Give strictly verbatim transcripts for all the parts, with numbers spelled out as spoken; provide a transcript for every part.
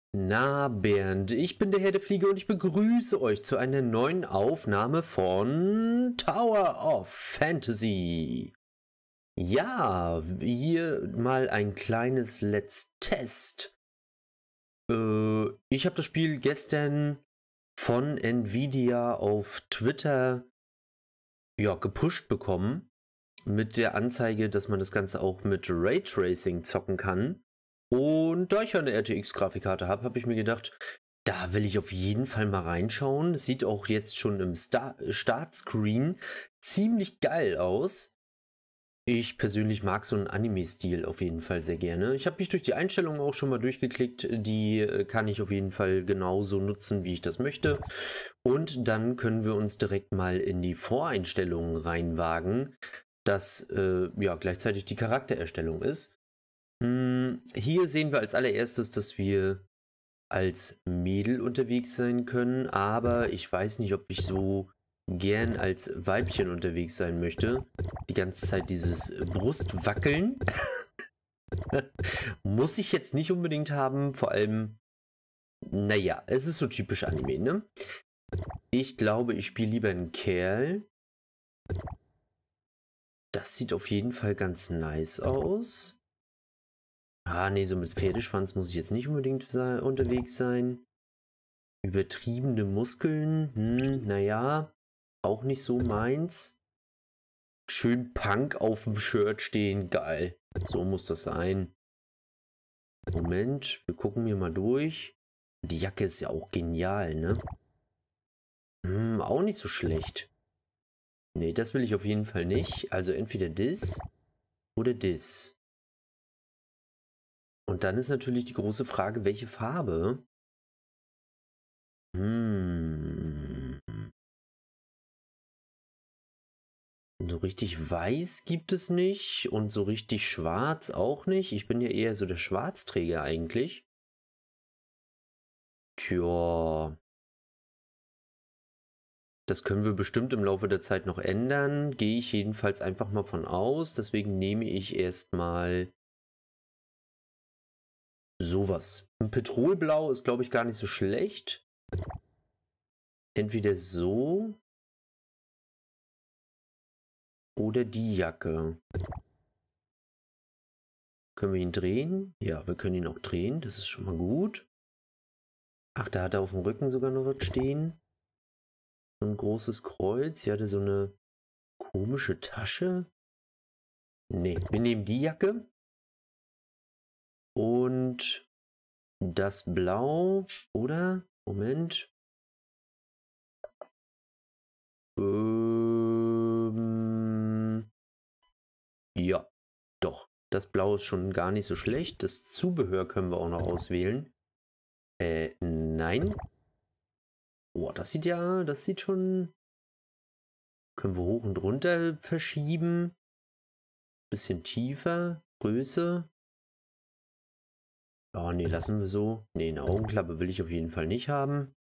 Na, Bernd, ich bin der Herr der Fliege und ich begrüße euch zu einer neuen Aufnahme von Tower of Fantasy. Ja, hier mal ein kleines Let's Test. Äh, ich habe das Spiel gestern von Nvidia auf Twitter ja, gepusht bekommen. Mit der Anzeige, dass man das Ganze auch mit Raytracing zocken kann. Und da ich ja eine R T X-Grafikkarte habe, habe ich mir gedacht, da will ich auf jeden Fall mal reinschauen. Es sieht auch jetzt schon im Star Startscreen ziemlich geil aus. Ich persönlich mag so einen Anime-Stil auf jeden Fall sehr gerne. Ich habe mich durch die Einstellungen auch schon mal durchgeklickt. Die kann ich auf jeden Fall genauso nutzen, wie ich das möchte. Und dann können wir uns direkt mal in die Voreinstellungen reinwagen, dass äh, ja gleichzeitig die Charaktererstellung ist. Hm, hier sehen wir als allererstes, dass wir als Mädel unterwegs sein können, aber ich weiß nicht, ob ich so gern als Weibchen unterwegs sein möchte. Die ganze Zeit dieses Brustwackeln muss ich jetzt nicht unbedingt haben, vor allem, naja, es ist so typisch Anime, ne? Ich glaube, ich spiele lieber einen Kerl. Das sieht auf jeden Fall ganz nice aus. Ah, nee, so mit Pferdeschwanz muss ich jetzt nicht unbedingt se- unterwegs sein. Übertriebene Muskeln, hm, naja, auch nicht so meins. Schön Punk auf dem Shirt stehen, geil. So muss das sein. Moment, wir gucken hier mal durch. Die Jacke ist ja auch genial, ne? Hm, auch nicht so schlecht. Nee, das will ich auf jeden Fall nicht. Also entweder das oder das. Und dann ist natürlich die große Frage, welche Farbe? Hm. So richtig weiß gibt es nicht und so richtig schwarz auch nicht. Ich bin ja eher so der Schwarzträger eigentlich. Tja. Das können wir bestimmt im Laufe der Zeit noch ändern. Gehe ich jedenfalls einfach mal von aus. Deswegen nehme ich erstmal sowas. Ein Petrolblau ist, glaube ich, gar nicht so schlecht. Entweder so oder die Jacke. Können wir ihn drehen? Ja, wir können ihn auch drehen. Das ist schon mal gut. Ach, da hat er auf dem Rücken sogar noch was stehen. So ein großes Kreuz. Hier hat er so eine komische Tasche. Ne, wir nehmen die Jacke. Und das Blau, oder? Moment. Ähm, ja, doch. Das Blau ist schon gar nicht so schlecht. Das Zubehör können wir auch noch auswählen. Äh, nein. Oh, das sieht ja, das sieht schon... Können wir hoch und runter verschieben. Bisschen tiefer. Größe. Oh, nee, lassen wir so. Nee, eine Augenklappe will ich auf jeden Fall nicht haben.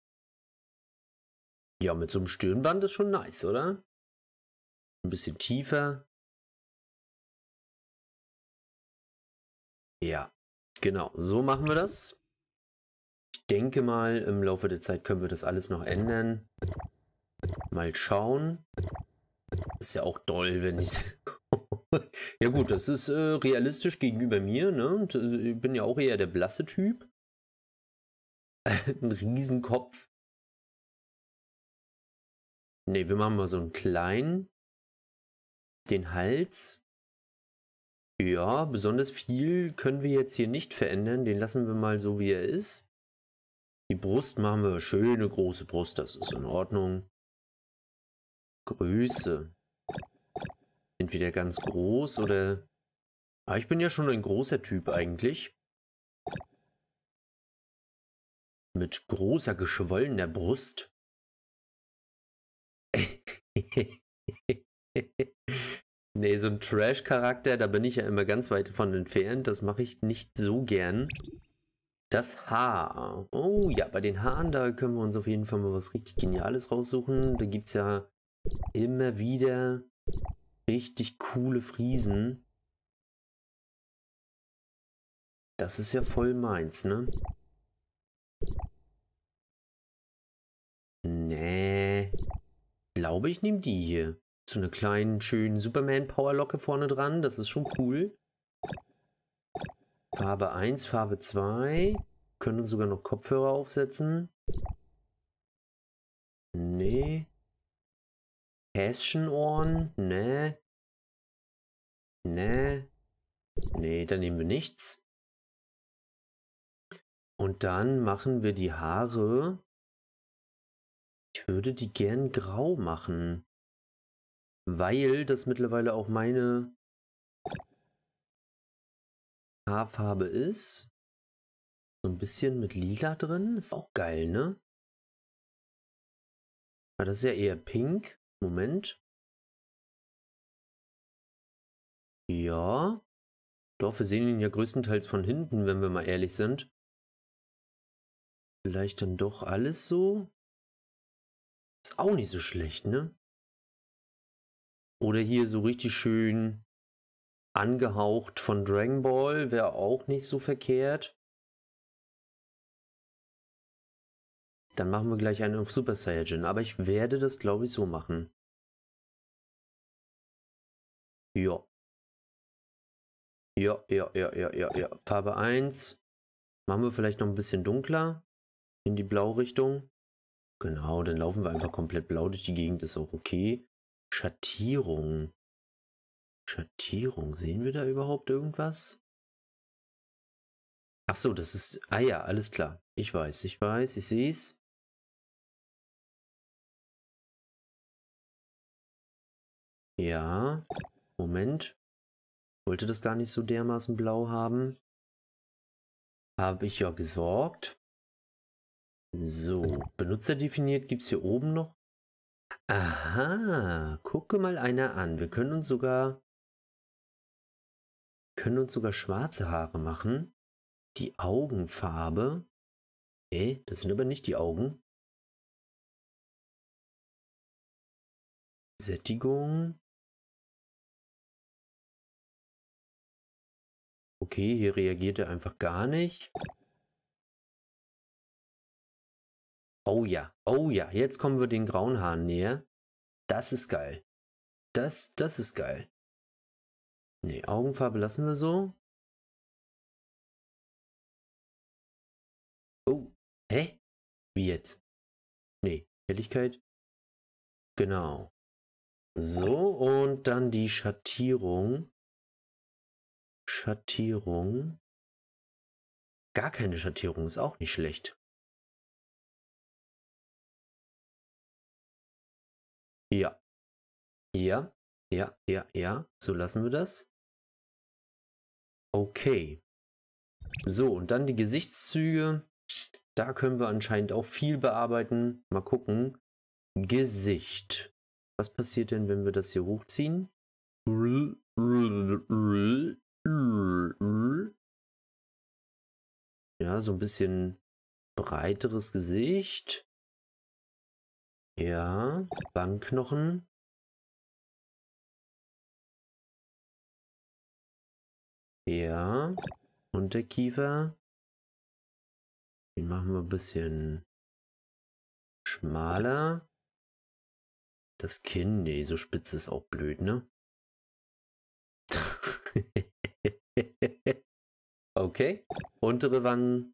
Ja, mit so einem Stirnband ist schon nice, oder? Ein bisschen tiefer. Ja, genau. So machen wir das. Ich denke mal, im Laufe der Zeit können wir das alles noch ändern. Mal schauen. Ist ja auch doll, wenn ich... Ja gut, das ist äh, realistisch gegenüber mir, ne? Und, äh, ich bin ja auch eher der blasse Typ. Ein Riesenkopf. Ne, wir machen mal so einen kleinen. Den Hals. Ja, besonders viel können wir jetzt hier nicht verändern. Den lassen wir mal so, wie er ist. Die Brust machen wir schöne große Brust, das ist in Ordnung. Größe. Entweder ganz groß oder... Ah, ich bin ja schon ein großer Typ eigentlich. Mit großer, geschwollener Brust. Nee, so ein Trash-Charakter, da bin ich ja immer ganz weit von entfernt. Das mache ich nicht so gern. Das Haar. Oh ja, bei den Haaren, da können wir uns auf jeden Fall mal was richtig Geniales raussuchen. Da gibt es ja immer wieder richtig coole Friesen. Das ist ja voll meins, ne? Nee. Ich glaube, ich nehme die hier. So eine kleinen, schönen Superman-Powerlocke vorne dran. Das ist schon cool. Farbe eins, Farbe zwei. Können uns sogar noch Kopfhörer aufsetzen. Nee. Häschenohren? Nee. Nee. Nee, dann nehmen wir nichts. Und dann machen wir die Haare. Ich würde die gern grau machen. Weil das mittlerweile auch meine Haarfarbe ist. So ein bisschen mit Lila drin. Ist auch geil, ne? Aber das ist ja eher pink. Moment. Ja. Doch, wir sehen ihn ja größtenteils von hinten, wenn wir mal ehrlich sind. Vielleicht dann doch alles so. Ist auch nicht so schlecht, ne? Oder hier so richtig schön angehaucht von Dragon Ball. Wäre auch nicht so verkehrt. Dann machen wir gleich einen auf Super Saiyajin. Aber ich werde das, glaube ich, so machen. Ja. Ja, ja, ja, ja, ja, ja. Farbe eins. Machen wir vielleicht noch ein bisschen dunkler. In die Blaurichtung. Genau, dann laufen wir einfach komplett blau durch die Gegend. Ist auch okay. Schattierung. Schattierung. Sehen wir da überhaupt irgendwas? Ach so, das ist... Ah ja, alles klar. Ich weiß, ich weiß, ich sehe es. Ja. Moment. Wollte das gar nicht so dermaßen blau haben. Habe ich ja gesorgt. So, Benutzer definiert gibt es hier oben noch. Aha, gucke mal einer an. Wir können uns sogar können uns sogar schwarze Haare machen. Die Augenfarbe. Eh, das sind aber nicht die Augen. Sättigung. Okay, hier reagiert er einfach gar nicht. Oh ja, oh ja, jetzt kommen wir den grauen Haaren näher. Das ist geil. Das, das ist geil. Ne, Augenfarbe lassen wir so. Oh, hä? Wie jetzt? Ne, Helligkeit. Genau. So, und dann die Schattierung. Schattierung. Gar keine Schattierung ist auch nicht schlecht. Ja. Ja, ja, ja, ja. So lassen wir das. Okay. So, und dann die Gesichtszüge. Da können wir anscheinend auch viel bearbeiten. Mal gucken. Gesicht. Was passiert denn, wenn wir das hier hochziehen? Ja, so ein bisschen breiteres Gesicht. Ja, Wangenknochen. Ja, Unterkiefer. Den machen wir ein bisschen schmaler. Das Kinn, nee, so spitz ist auch blöd, ne? Okay, untere Wangen.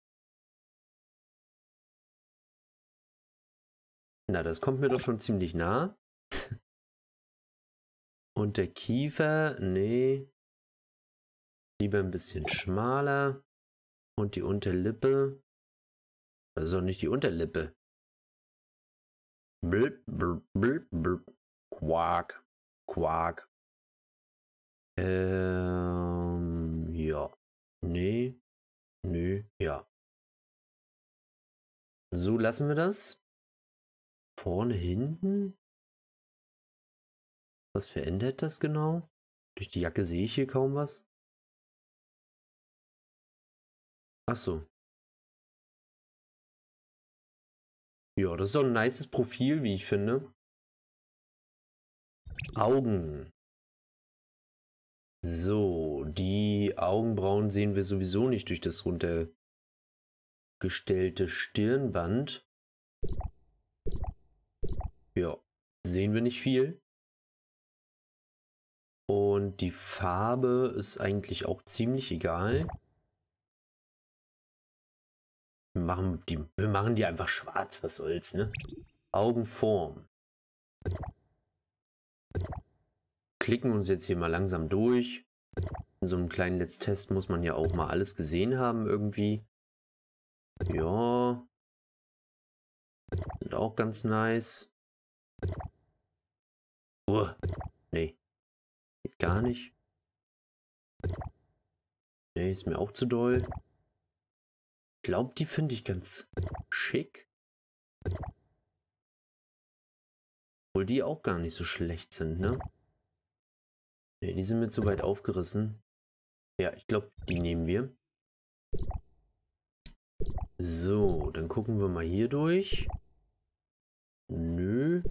Na, das kommt mir doch schon ziemlich nah. Und der Kiefer, nee. Lieber ein bisschen schmaler. Und die Unterlippe. Also nicht die Unterlippe. Blub, blub, blub, blub. Quark. Quark. Ähm, ja. Nee. Nö, ja. So lassen wir das. Vorne, hinten. Was verändert das genau? Durch die Jacke sehe ich hier kaum was. Ach so. Ja, das ist doch ein nices Profil, wie ich finde. Augen. So, die Augenbrauen sehen wir sowieso nicht durch das runtergestellte Stirnband. Ja, sehen wir nicht viel. Und die Farbe ist eigentlich auch ziemlich egal. Wir machen die, wir machen die einfach schwarz, was soll's, ne? Augenform. Klicken uns jetzt hier mal langsam durch. In so einem kleinen Let's Test muss man ja auch mal alles gesehen haben irgendwie. Ja. Sind auch ganz nice. Uh, nee. Geht gar nicht. Nee, ist mir auch zu doll. Ich glaube, die finde ich ganz schick. Obwohl die auch gar nicht so schlecht sind, ne? Nee, die sind mir zu weit aufgerissen. Ja, ich glaube, die nehmen wir. So, dann gucken wir mal hier durch. Nö.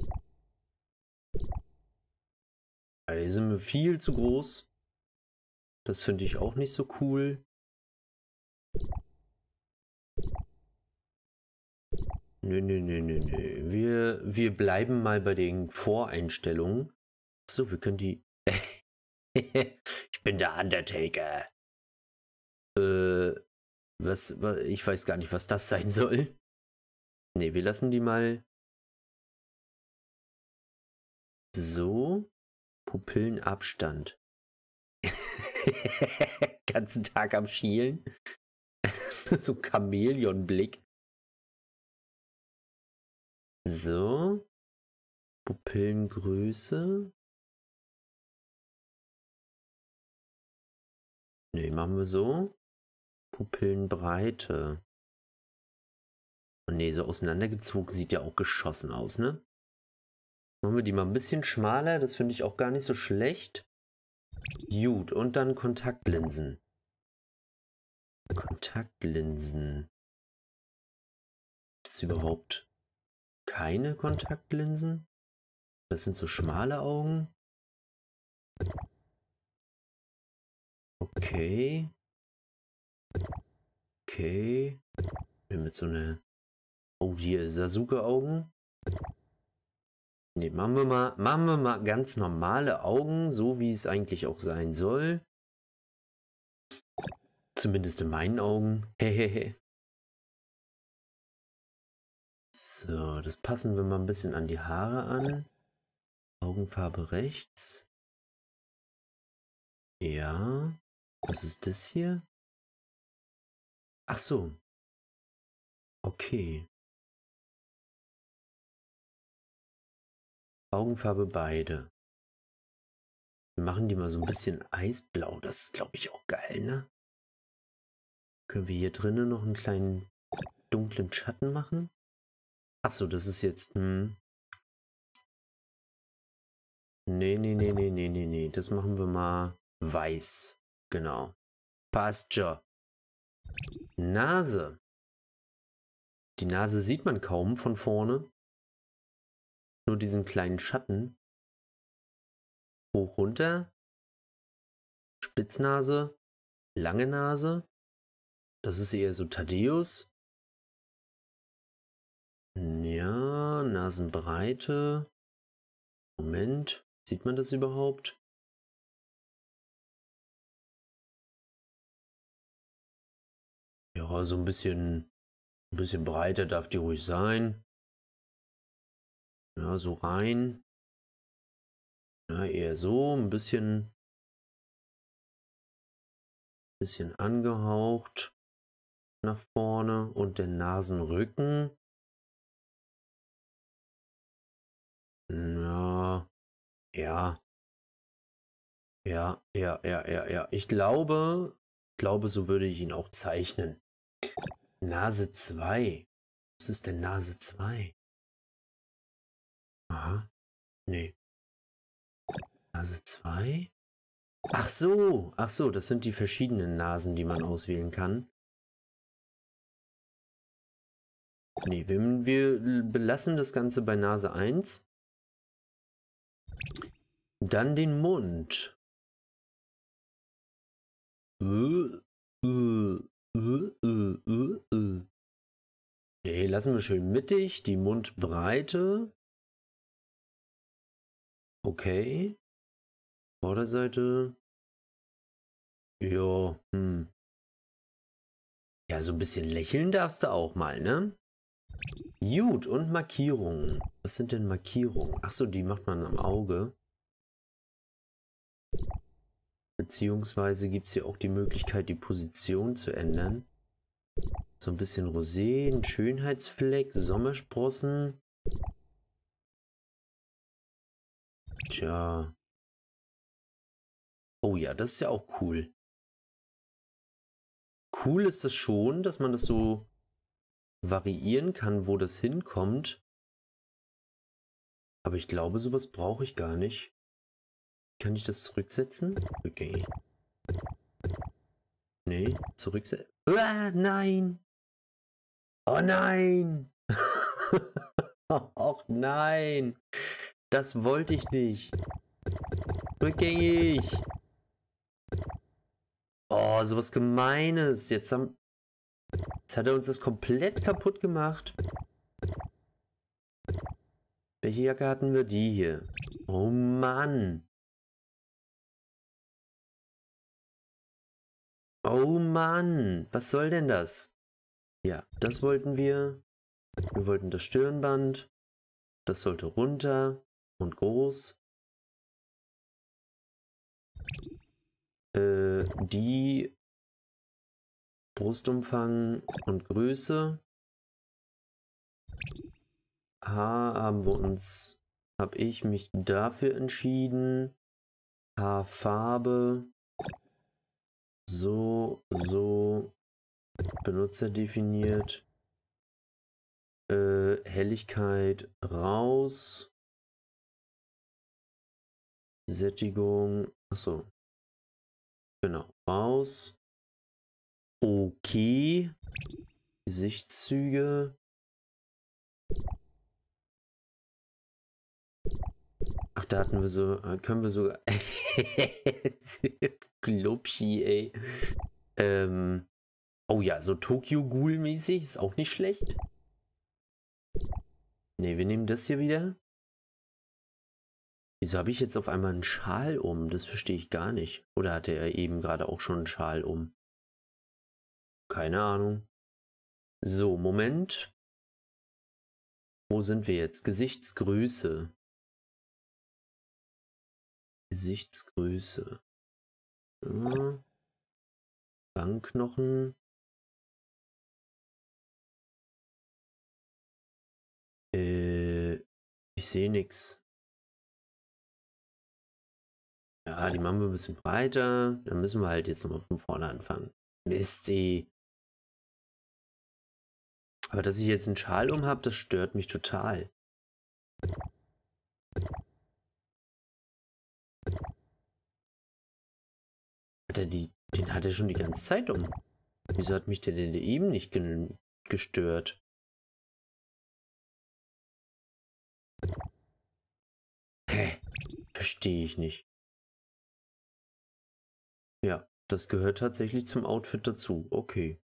Die sind mir viel zu groß. Das finde ich auch nicht so cool. Nö, nö, nö, nö, nö. Wir, wir bleiben mal bei den Voreinstellungen. So, wir können die... Ich bin der Undertaker. Äh, was, was... Ich weiß gar nicht, was das sein soll. Ne, wir lassen die mal... So. Pupillenabstand. Ganzen Tag am Schielen. So Chamäleonblick. So. Pupillengröße. Ne, machen wir so. Pupillenbreite. Ne, so auseinandergezogen sieht ja auch geschossen aus, ne? Machen wir die mal ein bisschen schmaler. Das finde ich auch gar nicht so schlecht. Gut, und dann Kontaktlinsen. Kontaktlinsen. Das ist überhaupt keine Kontaktlinsen? Das sind so schmale Augen. Okay. Okay. Mit so einer... Oh, hier Sasuke-Augen. Ne, machen wir mal, machen wir mal ganz normale Augen, so wie es eigentlich auch sein soll. Zumindest in meinen Augen. Hehehe. So, das passen wir mal ein bisschen an die Haare an. Augenfarbe rechts. Ja. Was ist das hier? Ach so. Okay. Augenfarbe beide. Wir machen die mal so ein bisschen eisblau. Das ist, glaube ich, auch geil, ne? Können wir hier drinnen noch einen kleinen dunklen Schatten machen? Ach so, das ist jetzt... Hm. Nee, nee, nee, nee, nee, nee, nee. Das machen wir mal weiß. Genau. Passt schon. Nase. Die Nase sieht man kaum von vorne. Nur diesen kleinen Schatten. Hoch runter. Spitznase. Lange Nase. Das ist eher so Thaddeus. Ja, Nasenbreite. Moment. Sieht man das überhaupt? Ja, so ein bisschen, ein bisschen breiter darf die ruhig sein. Ja, so rein. Ja, eher so, ein bisschen, bisschen angehaucht nach vorne und der Nasenrücken. Ja, ja, ja, ja, ja, ja, ja. Ich glaube, glaube, so würde ich ihn auch zeichnen. Nase zwei. Was ist denn Nase zwei? Aha. Nee. Nase zwei? Ach so, ach so, das sind die verschiedenen Nasen, die man auswählen kann. Nee, wir, wir belassen das Ganze bei Nase eins. Dann den Mund. Nee, lassen wir schön mittig, die Mundbreite. Okay. Vorderseite. Ja, hm. Ja, so ein bisschen lächeln darfst du auch mal, ne? Gut, und Markierungen. Was sind denn Markierungen? Achso, die macht man am Auge. Beziehungsweise gibt es hier auch die Möglichkeit, die Position zu ändern. So ein bisschen Rosé, ein Schönheitsfleck, Sommersprossen. Tja. Oh ja, das ist ja auch cool. Cool ist das schon, dass man das so variieren kann, wo das hinkommt. Aber ich glaube, sowas brauche ich gar nicht. Kann ich das zurücksetzen? Okay. Nee, zurücksetzen. Ah, nein! Oh nein! Och nein! Das wollte ich nicht. Rückgängig! Oh, sowas Gemeines. Jetzt, haben, jetzt hat er uns das komplett kaputt gemacht. Welche Jacke hatten wir? Die hier. Oh Mann. Oh Mann. Was soll denn das? Ja, das wollten wir. Wir wollten das Stirnband. Das sollte runter und groß. Äh, die Brustumfang und Größe. Haar haben wir uns, habe ich mich dafür entschieden. Haarfarbe. So, so. Benutzer definiert. Äh, Helligkeit raus. Sättigung. Achso. Genau. Raus. Okay. Gesichtszüge. Ach, da hatten wir so, können wir sogar. Glubschi, ey. Ähm. Oh ja, so Tokyo Ghoul mäßig ist auch nicht schlecht. Ne, wir nehmen das hier wieder. Wieso habe ich jetzt auf einmal einen Schal um? Das verstehe ich gar nicht. Oder hatte er eben gerade auch schon einen Schal um? Keine Ahnung. So, Moment. Wo sind wir jetzt? Gesichtsgröße. Gesichtsgröße. Ja. Wangenknochen. Äh, ich sehe nichts. Ja, die machen wir ein bisschen breiter. Dann müssen wir halt jetzt nochmal von vorne anfangen. Mist, ey. Aber dass ich jetzt einen Schal um habe, das stört mich total. Hat er die, den hat er schon die ganze Zeit um. Wieso hat mich der denn eben nicht ge gestört? Hä? Verstehe ich nicht. Ja, das gehört tatsächlich zum Outfit dazu. Okay.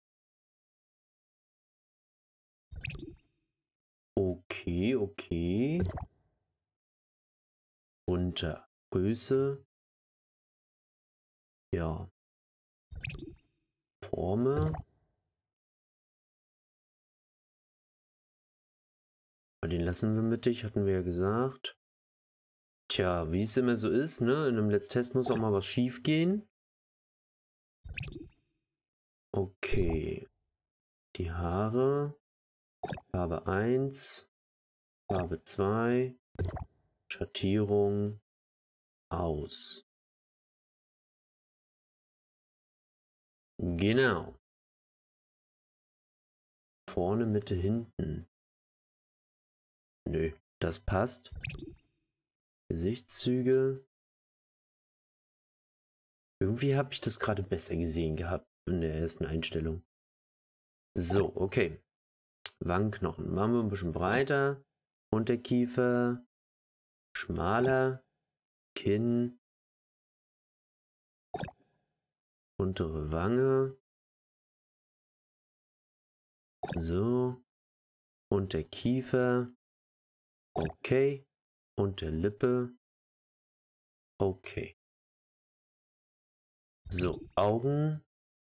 Okay, okay. Unter Größe. Ja. Forme. Den lassen wir mittig, hatten wir ja gesagt. Tja, wie es immer so ist, ne? In einem Let's Test muss auch mal was schief gehen. Okay. Die Haare. Farbe eins. Farbe zwei. Schattierung. Aus. Genau. Vorne, Mitte, hinten. Nö, das passt. Gesichtszüge. Irgendwie habe ich das gerade besser gesehen gehabt in der ersten Einstellung. So, okay. Wangenknochen. Machen wir ein bisschen breiter. Unterkiefer. Schmaler. Kinn. Untere Wange. So. Unterkiefer. Okay. Unterlippe. Okay. So, Augen.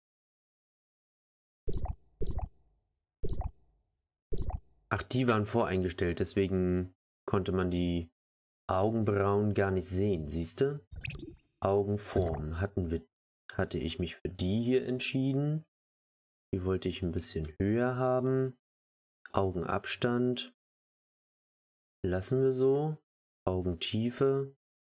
Ach, die waren voreingestellt, deswegen konnte man die Augenbrauen gar nicht sehen, siehst du? Augenform hatten wir, hatte ich mich für die hier entschieden. Die wollte ich ein bisschen höher haben. Augenabstand lassen wir so. Augentiefe.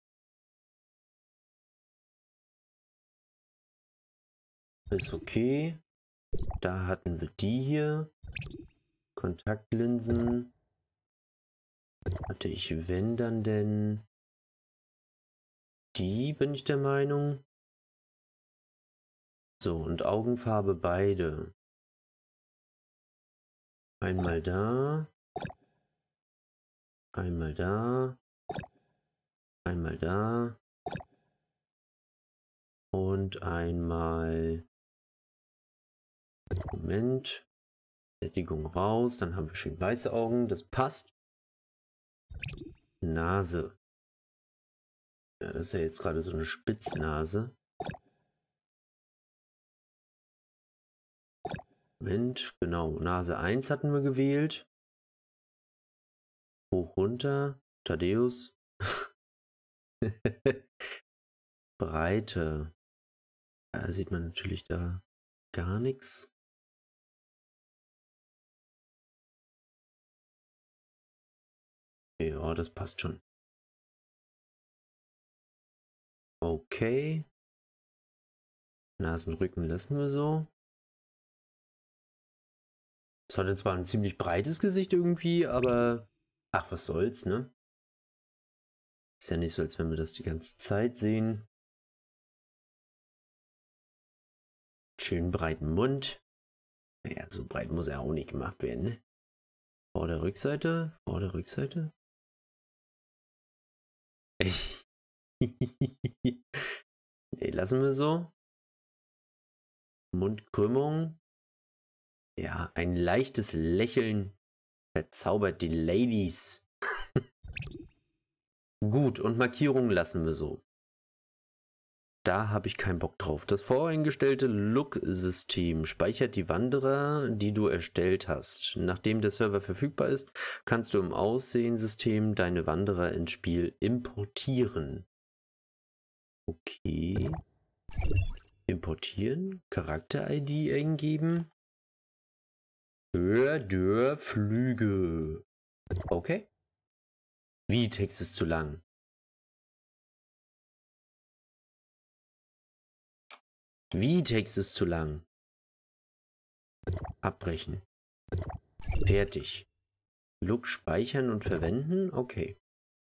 Ist okay. Da hatten wir die hier. Kontaktlinsen. Hatte ich, wenn dann denn die, bin ich der Meinung. So, und Augenfarbe beide. Einmal da. Einmal da. Einmal da. Und einmal. Moment. Sättigung raus. Dann haben wir schön weiße Augen. Das passt. Nase. Ja, das ist ja jetzt gerade so eine Spitznase. Moment, genau. Nase eins hatten wir gewählt. Hoch, runter. Thaddeus. Breite. Da sieht man natürlich da gar nichts. Ja, das passt schon. Okay. Nasenrücken lassen wir so. Es hatte zwar ein ziemlich breites Gesicht irgendwie, aber ach, was soll's, ne? Ist ja nicht so, als wenn wir das die ganze Zeit sehen. Schön breiten Mund. Naja, so breit muss er auch nicht gemacht werden, ne? Vor der Rückseite, vor der Rückseite. Nee, lassen wir so. Mundkrümmung. Ja, ein leichtes Lächeln verzaubert die Ladies. Gut, und Markierungen lassen wir so. Da habe ich keinen Bock drauf. Das voreingestellte Look-System speichert die Wanderer, die du erstellt hast. Nachdem der Server verfügbar ist, kannst du im Aussehen-System deine Wanderer ins Spiel importieren. Okay. Importieren. Charakter-I D eingeben. Hör der Flüge. Okay. Wie, Text ist zu lang? Wie, Text ist zu lang? Abbrechen. Fertig. Look speichern und verwenden? Okay.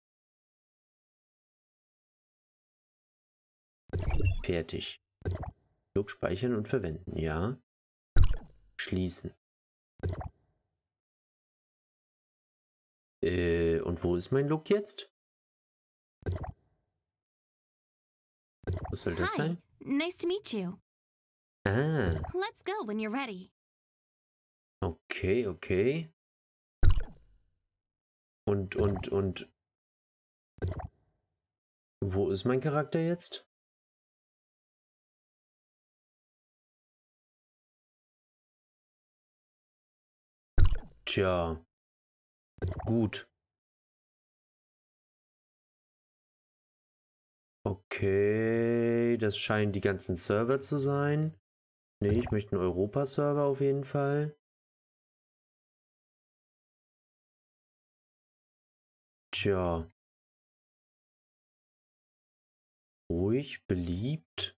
Fertig. Look speichern und verwenden, ja. Schließen. Äh, und wo ist mein Look jetzt? Was soll das sein? Nice to meet you. Ah. Let's go when you're ready. Okay, okay. Und, und, und. Wo ist mein Charakter jetzt? Tja. Gut. Okay, das scheinen die ganzen Server zu sein. Nee, ich möchte einen Europa-Server auf jeden Fall. Tja. Ruhig, beliebt.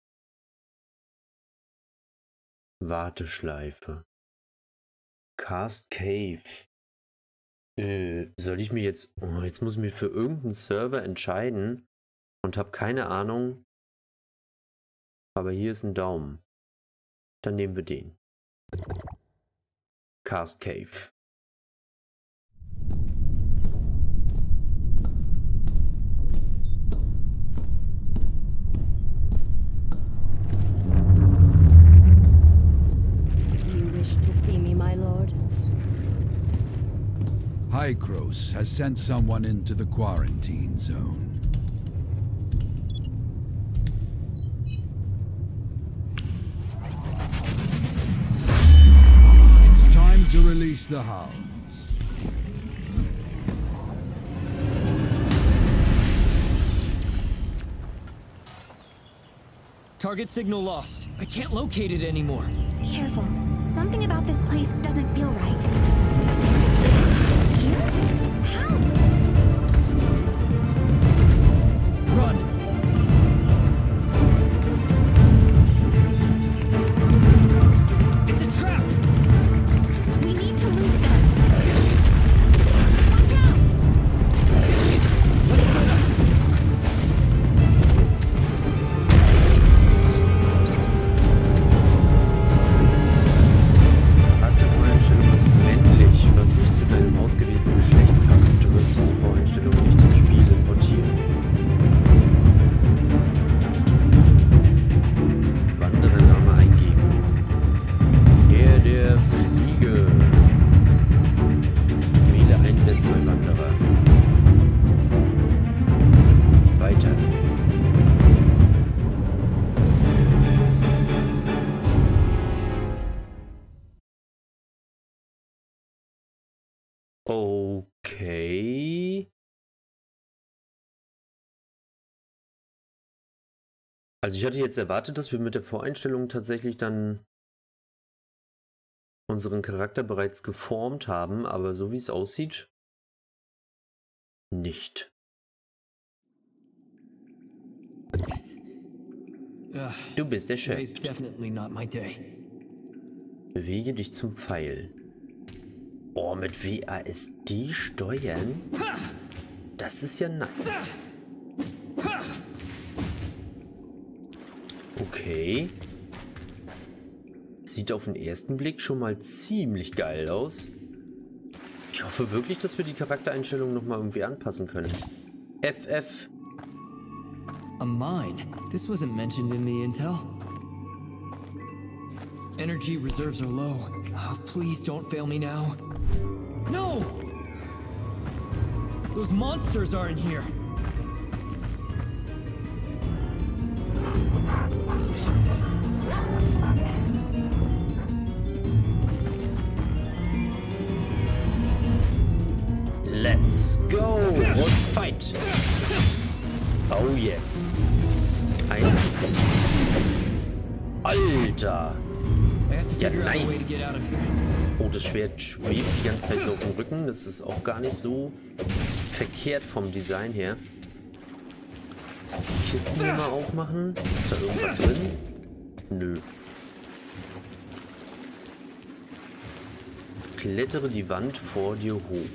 Warteschleife. Cast Cave. Äh, soll ich mir jetzt... Oh, jetzt muss ich mich für irgendeinen Server entscheiden und habe keine Ahnung. Aber hier ist ein Daumen. Dann nehmen wir den. Cast Cave. You wish to see me, my lord? Hykros has sent someone into the quarantine zone. to release the hounds. Target signal lost. I can't locate it anymore. Careful. Something about this place doesn't feel right. Here? How? Run! It's a trap! We need to lose them. Watch out! Let's split up! Charaktervoreinstellung ist männlich, was nicht zu deinem ausgewählten Geschlecht passt. Du wirst diese Voreinstellung nicht ins Spiel importieren. Wanderername eingeben. Herr der Fliege. Wähle einen der zwei Wanderer. Weiter. Okay. Also ich hatte jetzt erwartet, dass wir mit der Voreinstellung tatsächlich dann unseren Charakter bereits geformt haben, aber so wie es aussieht, nicht. Du bist der Chef. Today's definitely not my day. Bewege dich zum Pfeil. Oh, mit W A S D steuern? Das ist ja nice. Okay. Sieht auf den ersten Blick schon mal ziemlich geil aus. Ich hoffe wirklich, dass wir die Charaktereinstellungen nochmal irgendwie anpassen können. F F. A mine? This wasn't mentioned in the intel. Energy reserves are low. Oh, please don't fail me now. No! Those monsters are in here. Let's go und fight. Oh yes. Eins. Alter. Ja, nice. Oh, das Schwert schwebt die ganze Zeit so auf dem Rücken. Das ist auch gar nicht so verkehrt vom Design her. Kisten hier mal aufmachen. Ist da irgendwas drin? Nö. Klettere die Wand vor dir hoch.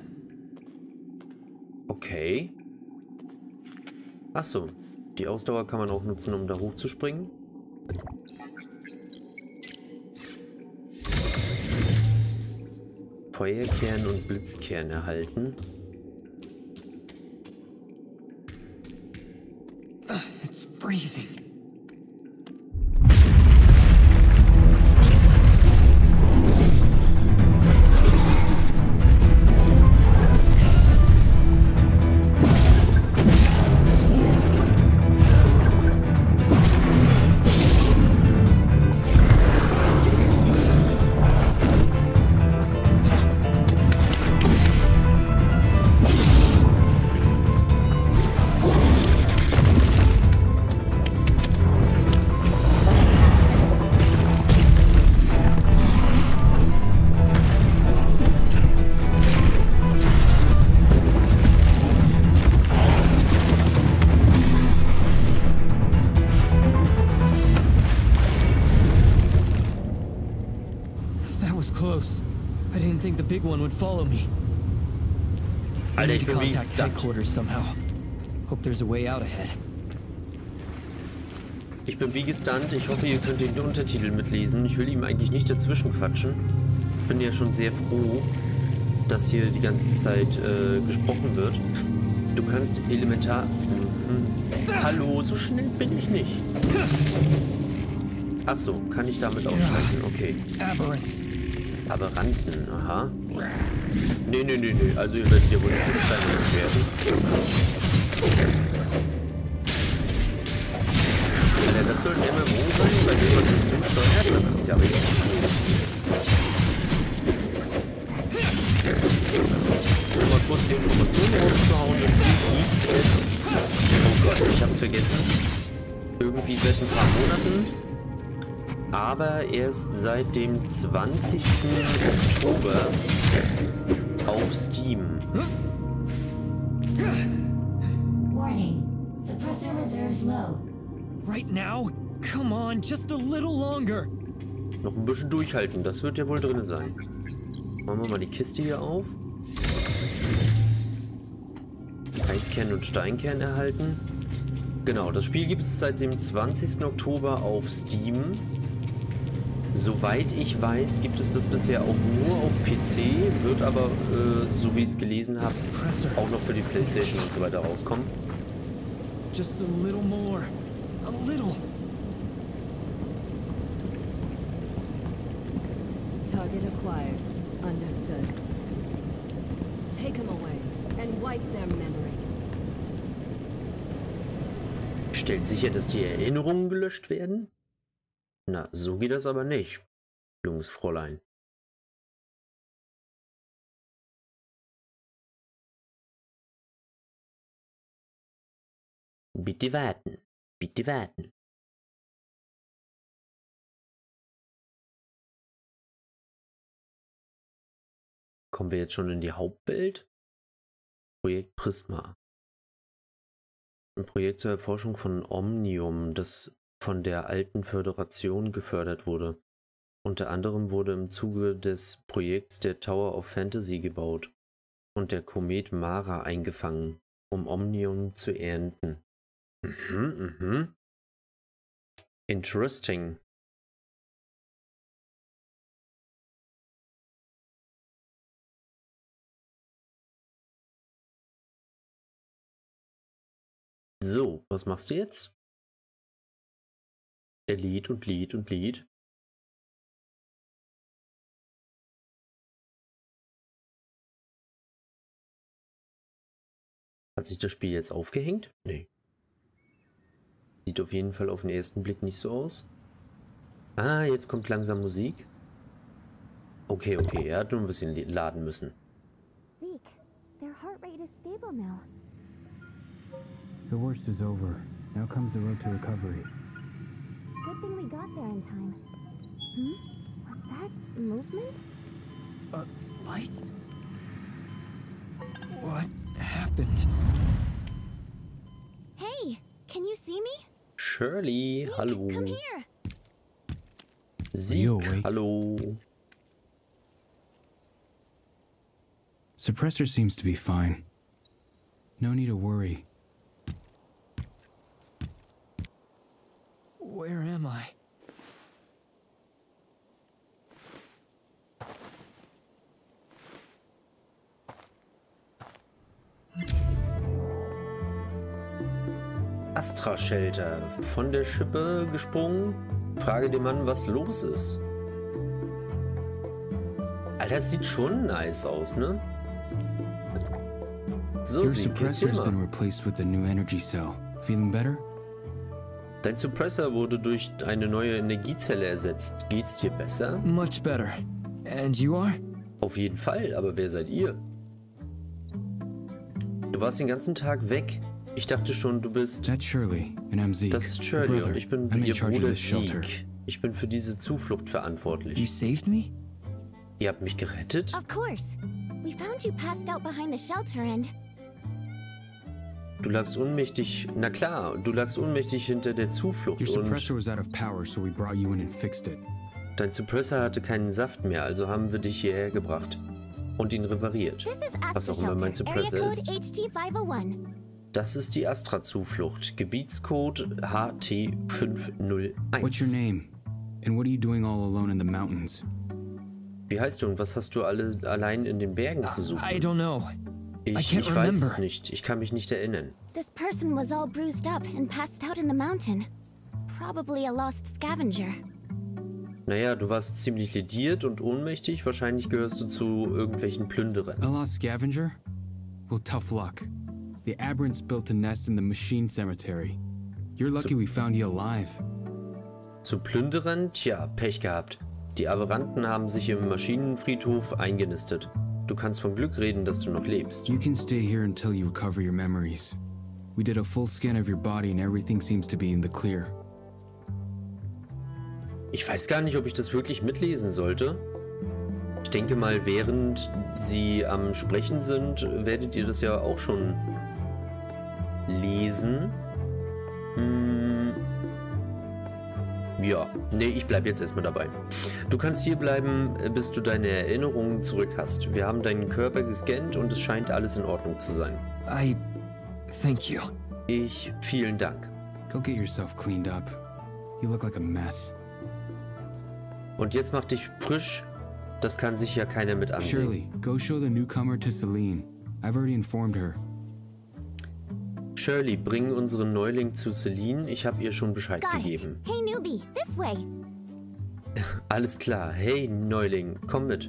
Okay. Achso. Die Ausdauer kann man auch nutzen, um da hochzuspringen. Feuerkern und Blitzkern erhalten. It's freezing. Close. I didn't think the big one would follow me. I need to contact headquarters somehow. Hope there's a way out ahead. Ich bin wie gestunt. Ich hoffe, ihr könnt den Untertitel mitlesen. Ich will ihm eigentlich nicht dazwischen quatschen. Bin ja schon sehr froh, dass hier die ganze Zeit äh, gesprochen wird. Du kannst elementar... Mhm. Hallo, so schnell bin ich nicht. Achso, kann ich damit ausschalten? Okay. Aberrants. Aberranten, aha. Nee, nee, nee, nee. Also ihr werdet ja wohl nicht Steine werden. Alter, das soll ein M M O sein, bei dem man sich so steuert? Das ist ja richtig cool. kurze Informationen rauszuhauen. Das Spiel gibt es, oh Gott, ich hab's vergessen, irgendwie seit ein paar Monaten, aber erst seit dem zwanzigsten Oktober auf Steam. Warning. Suppressor reserves low. Right now? Come on, just a little longer. Noch ein bisschen durchhalten, das wird ja wohl drin sein. Machen wir mal die Kiste hier auf. Eiskern und Steinkern erhalten. Genau, das Spiel gibt es seit dem zwanzigsten Oktober auf Steam. Soweit ich weiß, gibt es das bisher auch nur auf P C, wird aber, äh, so wie ich es gelesen habe, auch noch für die PlayStation und so weiter rauskommen. Just a little more. A little. Target acquired. Understood. Take him away and wipe their memory. Stellt sicher, dass die Erinnerungen gelöscht werden? Na, so geht das aber nicht, junges Fräulein. Bitte warten, bitte warten. Kommen wir jetzt schon in die Hauptwelt? Projekt Prisma. Ein Projekt zur Erforschung von Omnium, das von der alten Föderation gefördert wurde. Unter anderem wurde im Zuge des Projekts der Tower of Fantasy gebaut und der Komet Mara eingefangen, um Omnium zu ernten. Mhm, mhm. Interesting. So, was machst du jetzt? Er lädt und lädt und lädt. Hat sich das Spiel jetzt aufgehängt? Nee. Sieht auf jeden Fall auf den ersten Blick nicht so aus. Ah, jetzt kommt langsam Musik. Okay, okay, er hat nur ein bisschen laden müssen. Zeke, their heart rate is stable now. The worst is over. Now comes the road to recovery. Good thing we got there in time. Hmm? What's that? Movement? A light? What happened? Hey, can you see me? Shirley, Zeke, hallo. come here. Zeke, hallo. Suppressor seems to be fine. No need to worry. Where am I? Astra Shelter. Von der Schippe gesprungen. Frage den Mann, was los ist. Alter, das sieht schon nice aus, ne? So, Your Zeke, erzähl suppressor's been mal. replaced with a new energy cell. Feeling better? Dein Suppressor wurde durch eine neue Energiezelle ersetzt. Geht's dir besser? Much better. And you are? Auf jeden Fall, aber wer seid ihr? Du warst den ganzen Tag weg. Ich dachte schon, du bist... That's Shirley, and I'm Zeke. Das ist her Shirley brother. und ich bin I'm in ihr charge of Bruder this shelter. Zeke. Ich bin für diese Zuflucht You verantwortlich. saved me? Ihr habt mich gerettet? Of course. We found you passed out behind the shelter and... Du lagst ohnmächtig... Na klar, du lagst ohnmächtig hinter der Zuflucht Your und suppressor was out of power, so we brought you in and fixed it. dein Suppressor hatte keinen Saft mehr, also haben wir dich hierher gebracht und ihn repariert. This is Was Astra auch immer mein Shelter, Area Suppressor Code ist. H T five oh one. Das ist die Astra-Zuflucht. Gebietscode H T fünf null What's your eins. name? And what are you doing all alone in the mountains? Wie heißt du und was hast du alle allein in den Bergen zu suchen? I don't know. I Ich, can't ich weiß es remember. nicht. Ich kann mich nicht erinnern. This person was all bruised up and passed out in the mountain. Probably a lost scavenger. Naja, du warst ziemlich lediert und ohnmächtig. Wahrscheinlich gehörst du zu irgendwelchen Plünderern. A lost scavenger? Well, tough luck. The Aberrants built a nest in the machine cemetery. You're lucky we found you alive. Zu Plünderern? Tja, Pech gehabt. Die Aberranten haben sich im Maschinenfriedhof eingenistet. Du kannst von Glück reden, dass du noch lebst. You can stay here until you recover your memories. We did a full scan of your body and everything seems to be in the clear. Ich weiß gar nicht, ob ich das wirklich mitlesen sollte. Ich denke mal, während sie am Sprechen sind, werdet ihr das ja auch schon lesen. Hm. Ja, nee, ich bleib jetzt erstmal dabei. Du kannst hier bleiben, bis du deine Erinnerungen zurück hast. Wir haben deinen Körper gescannt und es scheint alles in Ordnung zu sein. I... thank you. Ich... vielen Dank. Go get yourself cleaned up. You look like a mess. Und jetzt mach dich frisch. Das kann sich ja keiner mit ansehen. Shirley, go show the newcomer to Celine. I've already informed her. Shirley, bring unseren Neuling zu Celine. Ich habe ihr schon Bescheid Got gegeben. it. Hey, newbie, this way. Alles klar. Hey, Neuling, komm mit.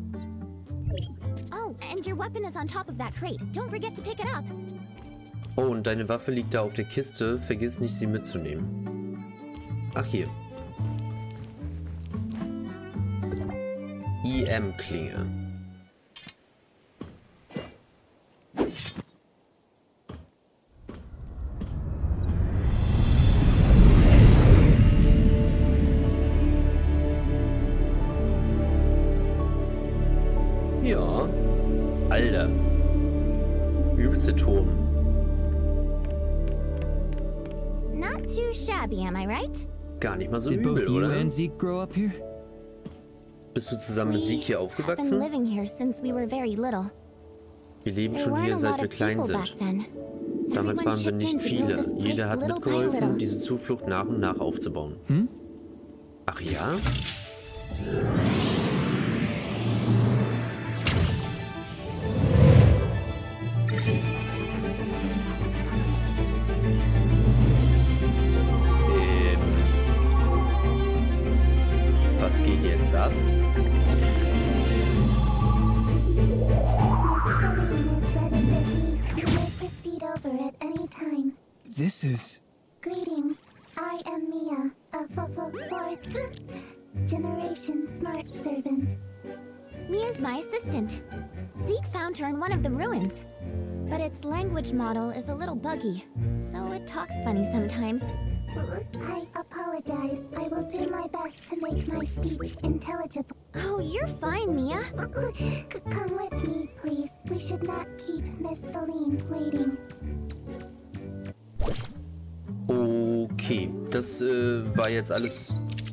Oh, and your weapon is on top of that crate. Don't forget to pick it up. Oh, und deine Waffe liegt da auf der Kiste. Vergiss nicht, sie mitzunehmen. Ach, hier. I M-Klinge. Ja. Alter. Übelste Turm. Not too shabby, am I right? Gar nicht mal so Did both übel, you oder? and Zeke grow up here? Bist du zusammen mit Zeke hier have been aufgewachsen? living here since we were very little. Wir leben There schon weren't hier, a seit lot wir of klein people back sind. then. Damals Everyone waren wir chipped nicht in to build viele. this place Jeder hat little by mitgeholfen, little. diese Zuflucht nach und nach aufzubauen. Hm? Ach ja? Ähm. Was geht jetzt ab? You may proceed over at any time. This is... Greetings. I am Mia, a f- f- fourth generation smart servant. Mia's my assistant. Zeke found her in one of the ruins. But its language model is a little buggy, so it talks funny sometimes. I apologize. I will do my best to make my speech intelligible. Oh, you're fine, Mia. C- come with me, please. We should not keep Miss Celine waiting. Okay, das äh, war jetzt alles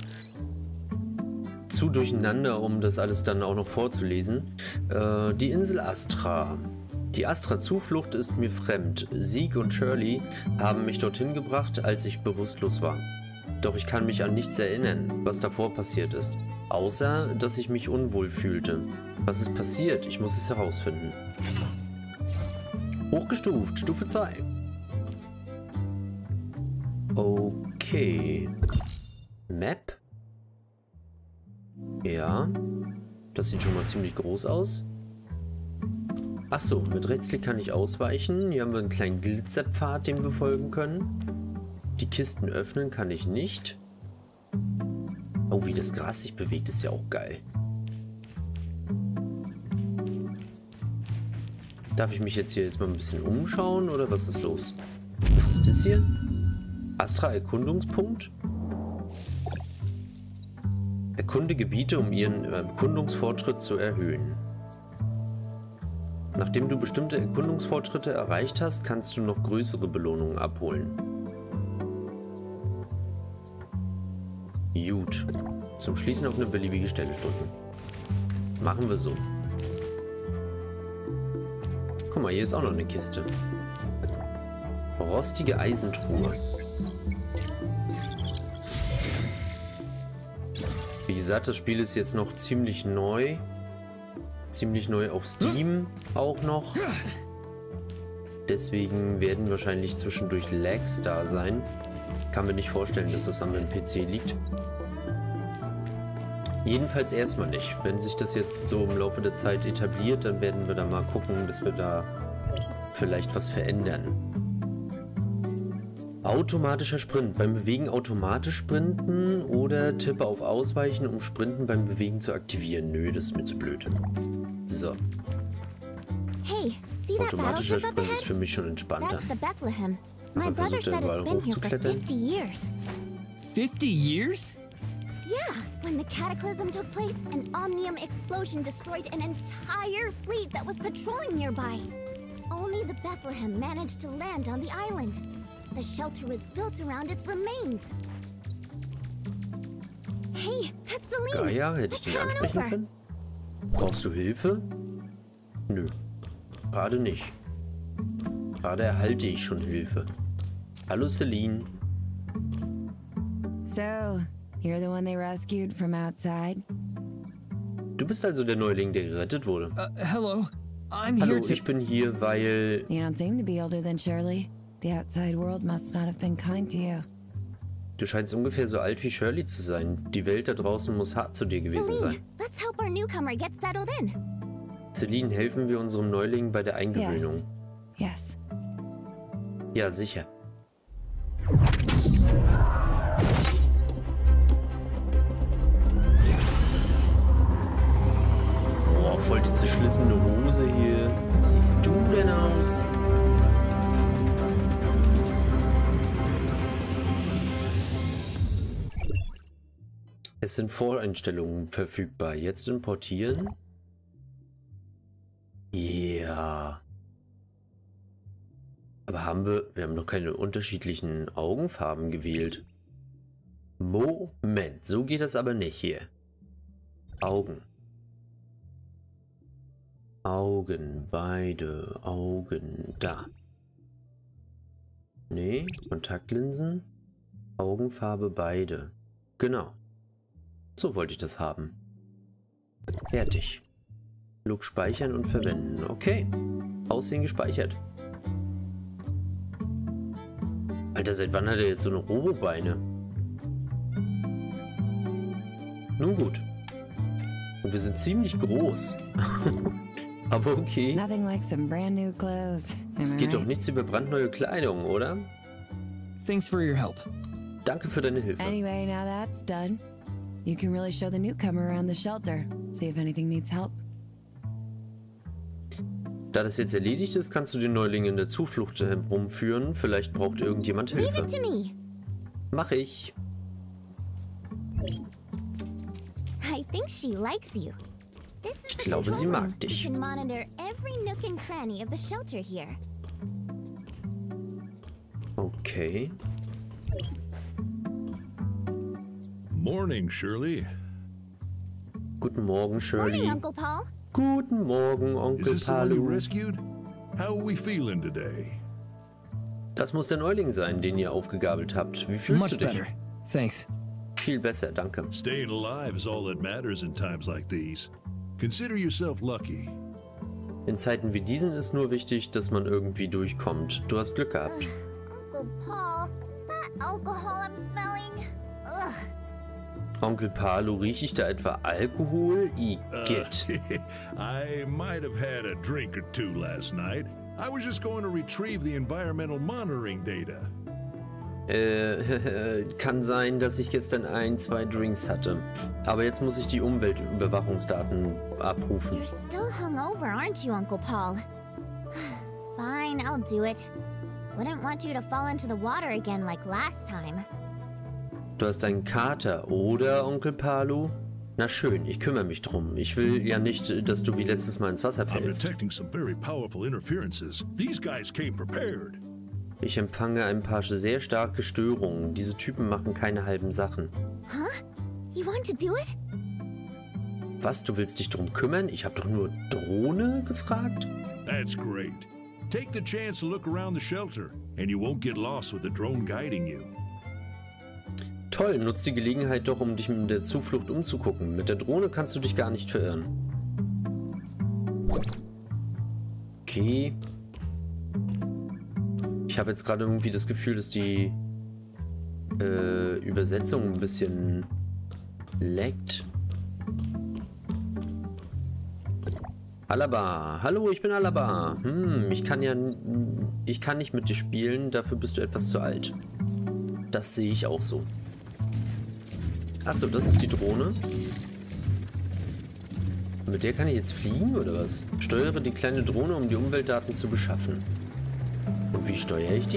zu durcheinander, um das alles dann auch noch vorzulesen. Äh, die Insel Astra. Die Astra-Zuflucht ist mir fremd. Zeke und Shirley haben mich dorthin gebracht, als ich bewusstlos war. Doch ich kann mich an nichts erinnern, was davor passiert ist. Außer, dass ich mich unwohl fühlte. Was ist passiert? Ich muss es herausfinden. Hochgestuft, Stufe zwei. Okay. Map? Ja. Das sieht schon mal ziemlich groß aus. Achso, mit Rechtsklick kann ich ausweichen. Hier haben wir einen kleinen Glitzerpfad, den wir folgen können. Die Kisten öffnen kann ich nicht. Oh, wie das Gras sich bewegt, ist ja auch geil. Darf ich mich jetzt hier jetzt mal ein bisschen umschauen oder was ist los? Was ist das hier? Astra-Erkundungspunkt? Erkunde Gebiete, um ihren Erkundungsfortschritt zu erhöhen. Nachdem du bestimmte Erkundungsfortschritte erreicht hast, kannst du noch größere Belohnungen abholen. Gut. Zum Schließen auf eine beliebige Stelle drücken. Machen wir so. Guck mal, hier ist auch noch eine Kiste. Rostige Eisentruhe. Wie gesagt, das Spiel ist jetzt noch ziemlich neu. Ziemlich neu auf Steam auch noch. Deswegen werden wahrscheinlich zwischendurch Lags da sein. Ich kann mir nicht vorstellen, dass das an meinem P C liegt. Jedenfalls erstmal nicht. Wenn sich das jetzt so im Laufe der Zeit etabliert, dann werden wir da mal gucken, dass wir da vielleicht was verändern. Automatischer Sprint. Beim Bewegen automatisch sprinten oder tippe auf Ausweichen, um Sprinten beim Bewegen zu aktivieren. Nö, das ist mir zu blöd. So. Hey, see that Automatischer battleship up Sprint ist ahead? für mich schon entspannter. That's the Bethlehem. My Aber brother versucht er said it's überall been here for hochzuklettern? fifty years. fifty years? Yeah, when the cataclysm took place, an omnium explosion destroyed an entire fleet that was patrolling nearby. Only the Bethlehem managed to land on the island. The shelter was built around its remains. Hey, that's Celine. Gaia, hätte ich Let's dich head on ansprechen over. können? Brauchst du Hilfe? Nö, gerade nicht. Gerade erhalte ich schon Hilfe. Hallo Celine. So, you're the one they rescued from outside? Du bist also der Neuling, der gerettet wurde. Uh, hello. I'm Hallo, here to... ich bin hier, weil... You don't seem to be older than Shirley. The outside world must not have been kind to you. Du scheinst ungefähr so alt wie Shirley zu sein. Die Welt da draußen muss hart zu dir gewesen Celine, sein. let's help our newcomer get settled in. Celine, helfen wir unserem Neuling bei der Eingewöhnung? Yes. Ja, sicher. Boah, voll die zerschlissene Hose hier. Wie siehst du denn aus? Es sind Voreinstellungen verfügbar. Jetzt importieren. Ja. Aber haben wir... Wir haben noch keine unterschiedlichen Augenfarben gewählt. Moment, so geht das aber nicht hier. Augen. Augen, beide Augen, da. Nee, Kontaktlinsen. Augenfarbe, beide. Genau. So wollte ich das haben. Fertig. Look speichern und verwenden. Okay. Aussehen gespeichert. Alter, seit wann hat er jetzt so eine Robobeine? Nun gut. Und wir sind ziemlich groß. Aber okay. Nothing like some brand new clothes. Am Es I geht doch right? nichts über brandneue Kleidung, oder? Thanks for your help. Danke für deine Hilfe. Anyway, now that's done. You can really show the newcomer around the shelter. See if anything needs help. Da das jetzt erledigt ist, kannst du den Neuling in der Zuflucht herumführen. Vielleicht braucht irgendjemand Leave Hilfe. it to me. Mach ich. I think she likes you. This is Ich the glaube, sie control mag room. dich. You can monitor every nook and cranny of the shelter here. Okay. Morning, Shirley. Guten Morgen, Shirley. Morning, Uncle Paul. Guten Morgen, Is Onkel this the one you Palu. rescued? How are we feeling today? Das muss der Neuling sein, den ihr aufgegabelt habt. Wie fühlst Much du dich? better. Thanks. Viel besser, danke. Staying alive is all that matters in times like these. Consider yourself lucky. In Zeiten wie diesen ist nur wichtig, dass man irgendwie durchkommt. Du hast Glück gehabt. Uncle Paul, is that alcohol I'm smelling? Ugh. Onkel Palu, rieche ich da etwa Alkohol? Igitt. I might have had a drink or two last night. I was just going to retrieve the environmental monitoring data. Äh, kann sein, dass ich gestern ein, zwei Drinks hatte. Aber jetzt muss ich die Umweltüberwachungsdaten abrufen. You're still hungover, aren't you, Uncle Paul? Fine, I'll do it. Wouldn't want you to fall into the water again like last time. Du hast einen Kater, oder, Onkel Palu? Na schön, ich kümmere mich drum. Ich will ja nicht, dass du wie letztes Mal ins Wasser I'm fällst. detecting some very powerful interferences. These guys came prepared. Ich empfange ein paar sehr starke Störungen. Diese Typen machen keine halben Sachen. Huh? You want to do it? Was, du willst dich drum kümmern? Ich habe doch nur Drohne gefragt? That's great. Take the chance to look around the shelter, and you won't get lost with the drone guiding you. Toll, nutz die Gelegenheit doch, um dich mit der Zuflucht umzugucken. Mit der Drohne kannst du dich gar nicht verirren. Okay. Ich habe jetzt gerade irgendwie das Gefühl, dass die äh, Übersetzung ein bisschen laggt. Alaba. Hallo, ich bin Alaba. Hm, ich kann ja... Ich kann nicht mit dir spielen, dafür bist du etwas zu alt. Das sehe ich auch so. Achso, das ist die Drohne. Mit der kann ich jetzt fliegen, oder was? Steuere die kleine Drohne, um die Umweltdaten zu beschaffen. Und wie steuere ich die?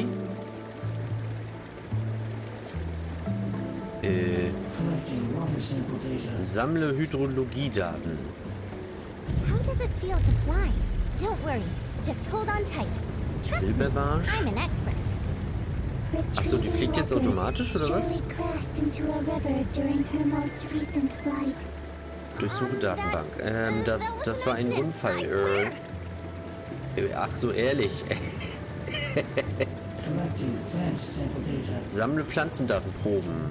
Äh... Sammle Hydrologiedaten. How does it feel to fly? Don't worry. Just hold on tight. Trust me, Silberbarsch. I'm an expert. Achso, die fliegt jetzt automatisch, oder was? Shirley crashed into a river during her most recent flight. Durchsuche Datenbank. Ähm, das, das war ein Unfall. Äh, ach so, ehrlich. Sammle Pflanzendatenproben.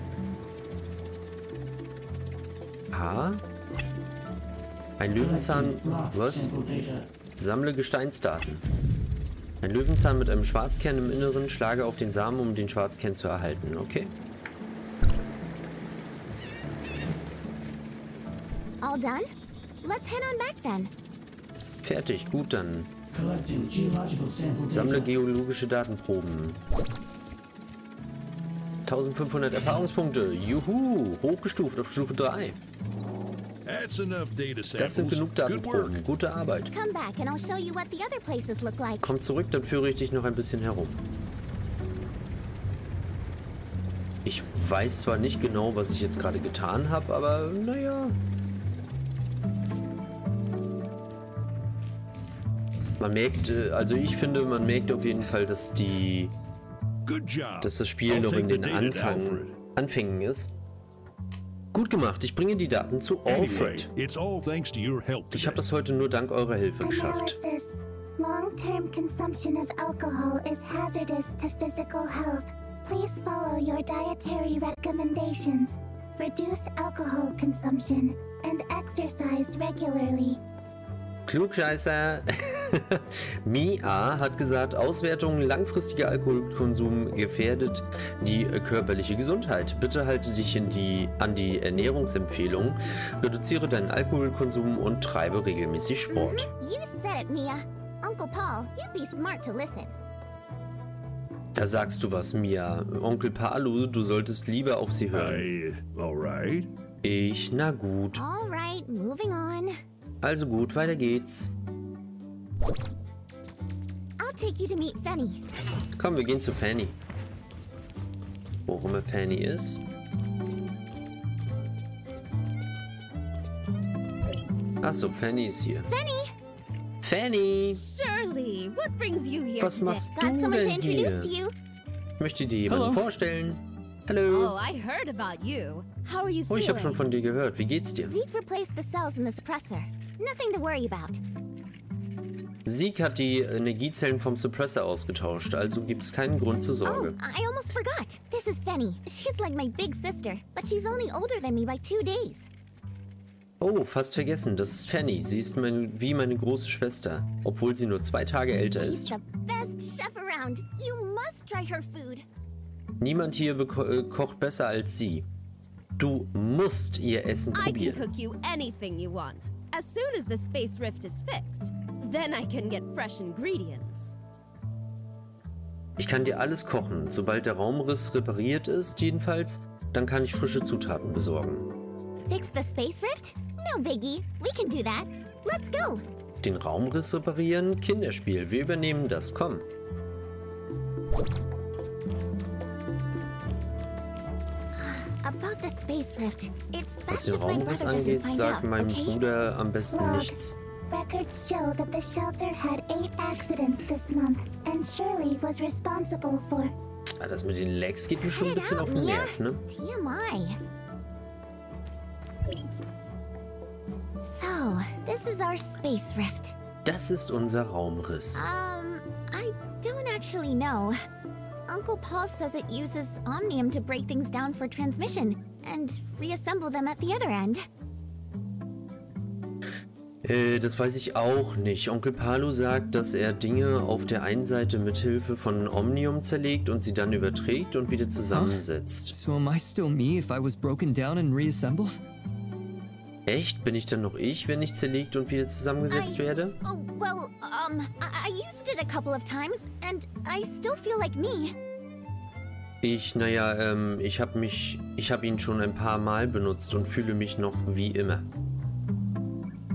Ah. Ein Löwenzahn. Was? Sammle Gesteinsdaten. Ein Löwenzahn mit einem Schwarzkern im Inneren. Schlage auf den Samen, um den Schwarzkern zu erhalten. Okay. All done? Let's head on back then. Fertig, gut dann. Sammle geologische Datenproben. eintausendfünfhundert Erfahrungspunkte. Juhu, hochgestuft auf Stufe drei. Das sind genug Datenproben. Gute Arbeit. Come back and I'll show you what the other places look like. Komm zurück, dann führe ich dich noch ein bisschen herum. Ich weiß zwar nicht genau, was ich jetzt gerade getan habe, aber naja. Man merkt, also ich finde, man merkt auf jeden Fall, dass die, dass das Spiel noch in den Anfang, Anfängen ist. Gut gemacht, ich bringe die Daten zu Alfred. Ich habe das heute nur dank eurer Hilfe geschafft. Analysis. Long-term consumption of alcohol is hazardous to physical health. Please follow your dietary recommendations. Reduce alcohol consumption and exercise regularly. Klugscheißer. Mia hat gesagt, Auswertung, langfristiger Alkoholkonsum gefährdet die körperliche Gesundheit. Bitte halte dich in die, an die Ernährungsempfehlungen, reduziere deinen Alkoholkonsum und treibe regelmäßig Sport. Mm-hmm. You said it, Mia. Uncle Paul, you'd be smart to listen. Da sagst du was, Mia. Onkel Palu, du solltest lieber auf sie hören. I, all right. Ich, na gut. All right, moving on. Also gut, weiter geht's. I'll take you to meet Fanny. Komm, wir gehen zu Fanny. Worum er Fanny ist? Achso, Fanny ist hier. Fanny! Fanny! Shirley, what brings you here Was today? machst Got du someone to denn introduce to hier? you. Ich möchte dir jemanden Hallo. vorstellen. Hallo. Oh, I heard about you. How are you Oh, ich habe feeling? schon von dir gehört. Wie geht's dir? Zeke replaced the cells in the suppressor. Nothing to worry about. Zeke hat die Energiezellen vom Suppressor ausgetauscht, also gibt es keinen Grund zur Oh, Sorge. I almost forgot. This is Fanny. She's like my big sister, but she's only older than me by two days. Oh, fast vergessen, das ist Fanny. Sie ist mein, wie meine große Schwester, obwohl sie nur zwei Tage älter She's ist. the best chef around. You must try her food. Niemand hier äh, kocht besser als sie. Du musst ihr Essen I can probieren. cook you anything you want. As soon as the space rift is fixed, then I can get fresh ingredients. Ich kann dir alles kochen. Sobald der Raumriss repariert ist, jedenfalls, dann kann ich frische Zutaten besorgen. Fix the space rift? No biggie. We can do that. Let's go. Den Raumriss reparieren? Kinderspiel. Wir übernehmen das. Komm. About the space rift. It's Was best den if my Raumriss brother doesn't angeht, find sagt out, meinem okay? Bruder am besten Log. nichts. Records show that the shelter had eight accidents this month, and Shirley was responsible for. Ah, das mit den Legs geht mir schon ein Head bisschen out, auf den Mia. Nerv, ne? T M I. So, this is our space rift. Das ist unser Raumriss. Um, I don't actually know. Uncle Paul says it uses Omnium to break things down for transmission and reassemble them at the other end. Äh, das weiß ich auch nicht. Onkel Palu sagt, dass er Dinge auf der einen Seite mit Hilfe von Omnium zerlegt und sie dann überträgt und wieder zusammensetzt. So am I still me if I was broken down and reassembled? Echt? Bin ich dann noch ich, wenn ich zerlegt und wieder zusammengesetzt I- werde? Oh, well, um, I, I used it a couple of times and I still feel like me. Ich, naja, ähm, ich habe mich, ich habe ihn schon ein paar Mal benutzt und fühle mich noch wie immer.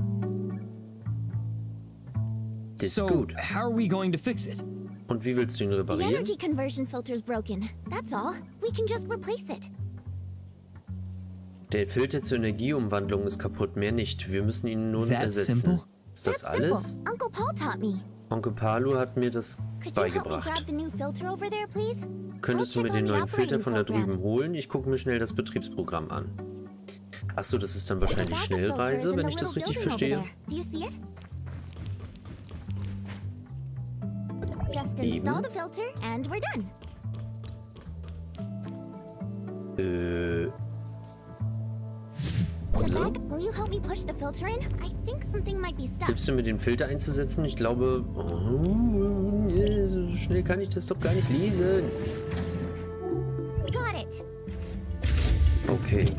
Das ist So, gut. how are we going to fix it? Und wie willst du ihn The reparieren? energy conversion filter's broken. That's all. We can just replace it. Der Filter zur Energieumwandlung ist kaputt, mehr nicht. Wir müssen ihn nun That's ersetzen. simple? Ist das That's alles? simple. Uncle Paul taught me. Onkel Palu hat mir das Could you help me beigebracht. grab the new filter over there, please? Könntest du I'll mir check den on the neuen Filter operating von da program. drüben holen? Ich gucke mir schnell das Betriebsprogramm an. Achso, das ist dann The wahrscheinlich backup filter is Schnellreise, in wenn the ich das little richtig building over verstehe. there. Do you see it? Just Eben. install the filter and we're done. Äh. The So. back, will you help me push the filter in? I think something might be stuck. Hilfst du mir, den Filter einzusetzen? Ich glaube... Oh, nee, so schnell kann ich das doch gar nicht lesen. Got it. Okay.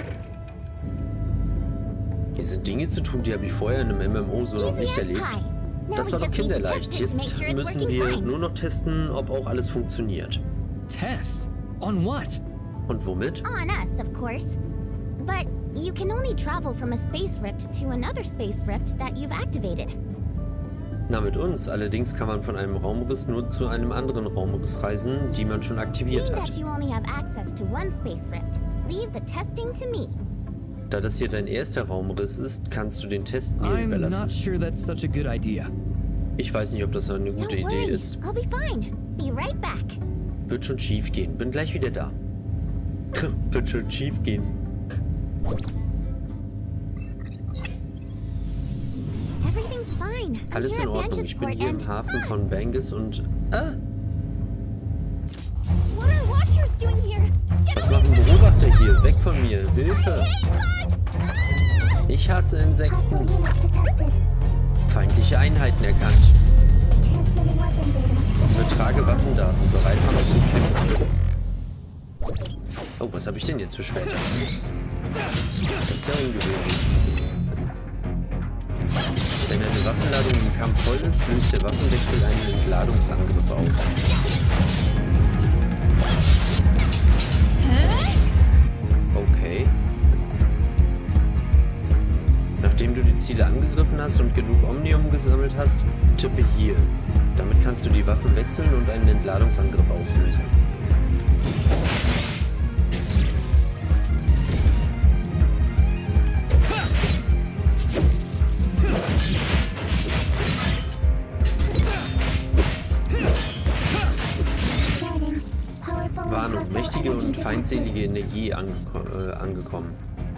Hier sind Dinge zu tun, die habe ich vorher in einem M M O so noch Easy nicht as erlebt. pie. Now Das we war doch just need to kinderleicht. test it to make Jetzt sure it's müssen working wir fine. nur noch testen, ob auch alles funktioniert. Test? On what? Und womit? On us, of course. But you can only travel from a space rift to another space rift that you've activated. Na, mit uns. Allerdings kann man von einem Raumriss nur zu einem anderen Raumriss reisen, die man schon aktiviert Seeing hat. that you only have access to one space rift, leave the testing to me. Da das hier dein erster Raumriss ist, kannst du den Test mir I'm überlassen. not sure that's such a good idea. Ich weiß nicht, ob das eine gute Don't Idee worry, ist. I'll be fine. Be right back. Wird schon schief gehen. Bin gleich wieder da. Wird schon schief gehen. Everything's fine. I'm Alles here in at Ordnung. Ich bin hier im Bangisport Hafen and- von Bangis und... Ah! What are Watchers doing here? Get Was away machen from me! Beobachter hier? Weg von mir! Hilfe! Hey, God! Ich hasse Insekten. Hostile units detected. Feindliche Einheiten erkannt. Transmitting weapon data. Übertrage Waffendaten. Bereit machen zum Kämpfen. Oh, was habe ich denn jetzt für Schwerter? Das ist ja ungewöhnlich. Wenn eine Waffenladung im Kampf voll ist, löst der Waffenwechsel einen Entladungsangriff aus. Okay. Nachdem du die Ziele angegriffen hast und genug Omnium gesammelt hast, tippe hier. Damit kannst du die Waffen wechseln und einen Entladungsangriff auslösen. Warning. Powerful and Warnung, hostile mächtige energy und detected. feindselige Energie angeko äh, angekommen.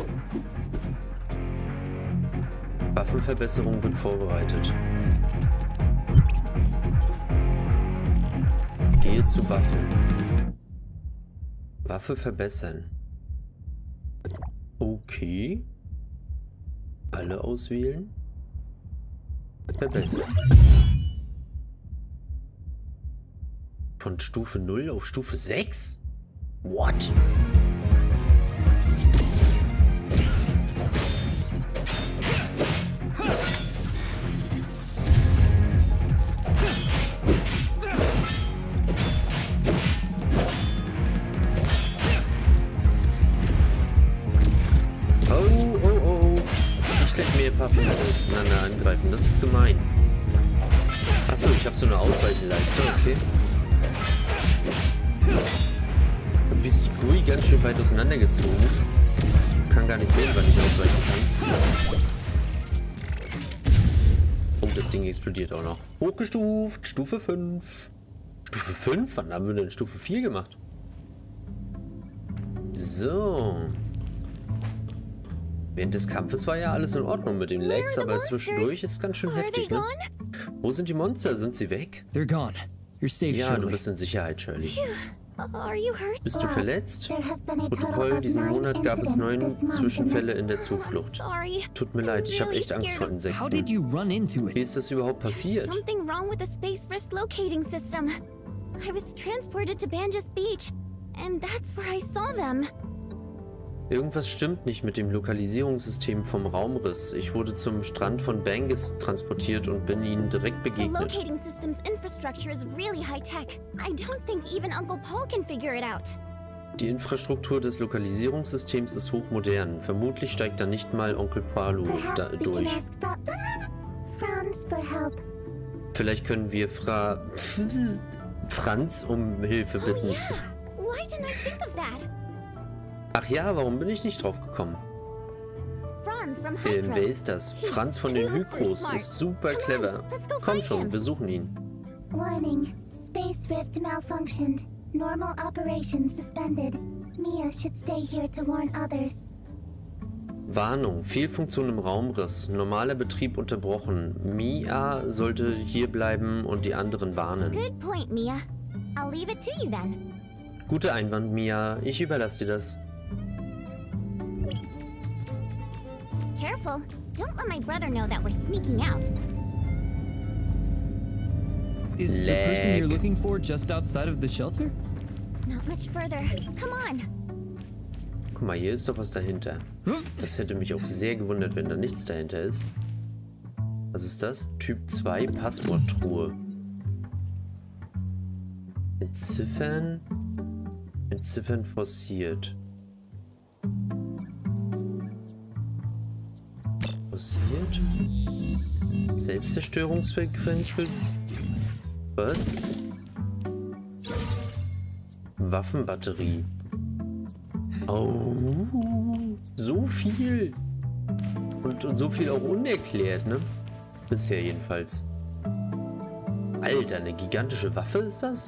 Waffenverbesserung wird vorbereitet. Gehe zu Waffen. Waffe verbessern. Okay. Alle auswählen. Verbessern. Von Stufe null auf Stufe sechs? What? Oh, oh, oh, oh. Ich kann mehr Waffen miteinander angreifen. Das ist gemein. Achso, ich habe so eine Ausweichleiste, okay. Irgendwie ist die G U I ganz schön weit auseinandergezogen. Kann gar nicht sehen, wann ich ausweichen kann. Oh, das Ding explodiert auch noch. Hochgestuft, Stufe fünf. Stufe fünf? Wann haben wir denn Stufe vier gemacht? So. Während des Kampfes war ja alles in Ordnung mit den Lags, aber zwischendurch ist es ganz schön Are they heftig, ne? gone? Wo sind die Monster? Sind sie weg? They're gone. You're safe, Ja, du Shirley. bist in Sicherheit, Shirley. Are you hurt? Bist du Well, verletzt? There have been a total Protokoll, of diesen nine Monat gab es incidents neun this month in Zwischenfälle this- in der I'm Zuflucht. sorry. Tut mir leid, ich habe really echt Angst vor scared. How did Insekten. you run into Wie it? ist das überhaupt passiert? Something wrong with the Space Rift's locating system. I was transported to Banjas Beach, and that's where I saw them. Irgendwas stimmt nicht mit dem Lokalisierungssystem vom Raumriss. Ich wurde zum Strand von Bangis transportiert und bin ihnen direkt The begegnet. locating system's infrastructure is really high-tech. I don't think even Uncle Paul can figure it out. Die Infrastruktur des Lokalisierungssystems ist hochmodern. Vermutlich steigt da nicht mal Onkel Palu da Perhaps we can durch. ask Fra Franz for help. Vielleicht können wir Fra... Franz um Hilfe bitten. Oh, yeah. Why didn't I think of that? Ach ja, warum bin ich nicht drauf gekommen? Franz from Ähm, Hykros. wer ist das? He's Franz von den super Hykros smart. ist super Come clever. on, let's go Komm find schon, him. wir suchen ihn. Warning. Space rift malfunctioned. Normal operations suspended. Mia should stay here to warn others. Warnung, Fehlfunktion im Raumriss, normaler Betrieb unterbrochen. Mia sollte hier bleiben und die anderen warnen. Good point, Mia. I'll leave it to you then. Guter Einwand, Mia. Ich überlasse dir das. Careful. Don't let my brother know that we're sneaking out. Is the person you're looking for just outside of the shelter? Not much further. Come on. Guck mal, hier ist doch was dahinter. Das hätte mich auch sehr gewundert, wenn da nichts dahinter ist. Was ist das? Typ zwei Passworttruhe. Entziffern. Entziffern forciert. Forciert? Selbstzerstörungsfrequenz. Was? Waffenbatterie. Oh, so viel. Und, und so viel auch unerklärt, ne? Bisher jedenfalls. Alter, eine gigantische Waffe ist das?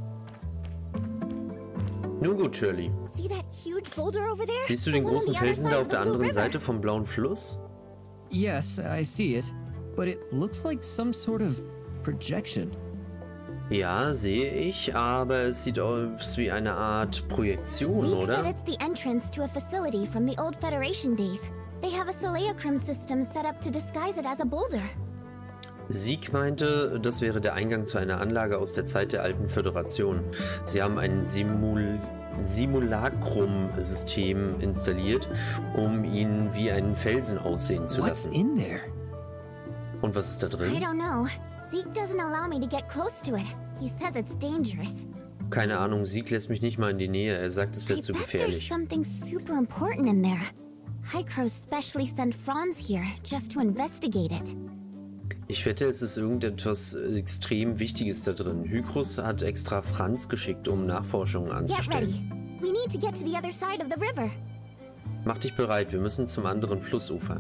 Nun gut, Shirley. See that huge boulder over there? Siehst du den The one on großen the other Felsen side da of auf the der Blue anderen River. Seite vom blauen Fluss? Yes, I see it. But it looks like some sort of projection. Ja, sehe ich, aber es sieht aus wie eine Art Projektion, Zeke said oder? it's the entrance to a facility from the old Federation days. They have a Seleocrim system set up to disguise it as a boulder. Sieg meinte, das wäre der Eingang zu einer Anlage aus der Zeit der alten Föderation. Sie haben ein Simul Simulacrum-System installiert, um ihn wie einen Felsen aussehen zu What's lassen. in there? Und was ist da I drin? don't know. Zeke doesn't allow me to get close to it. He says it's dangerous. Keine Ahnung, Sieg lässt mich nicht mal in die Nähe. Er sagt, es wäre I zu bet there's gefährlich. something super important in there. Hykros specially sent Franz here just to investigate it. Ich wette, es ist irgendetwas extrem Wichtiges da drin. Hykros hat extra Franz geschickt, um Nachforschungen Get anzustellen. ready. We need to get to the other side of the river. Mach dich bereit, wir müssen zum anderen Flussufer.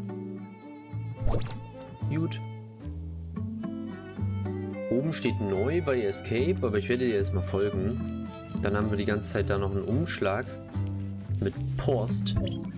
Gut. Oben steht neu bei Escape, aber ich werde dir erstmal folgen. Dann haben wir die ganze Zeit da noch einen Umschlag mit Post. Come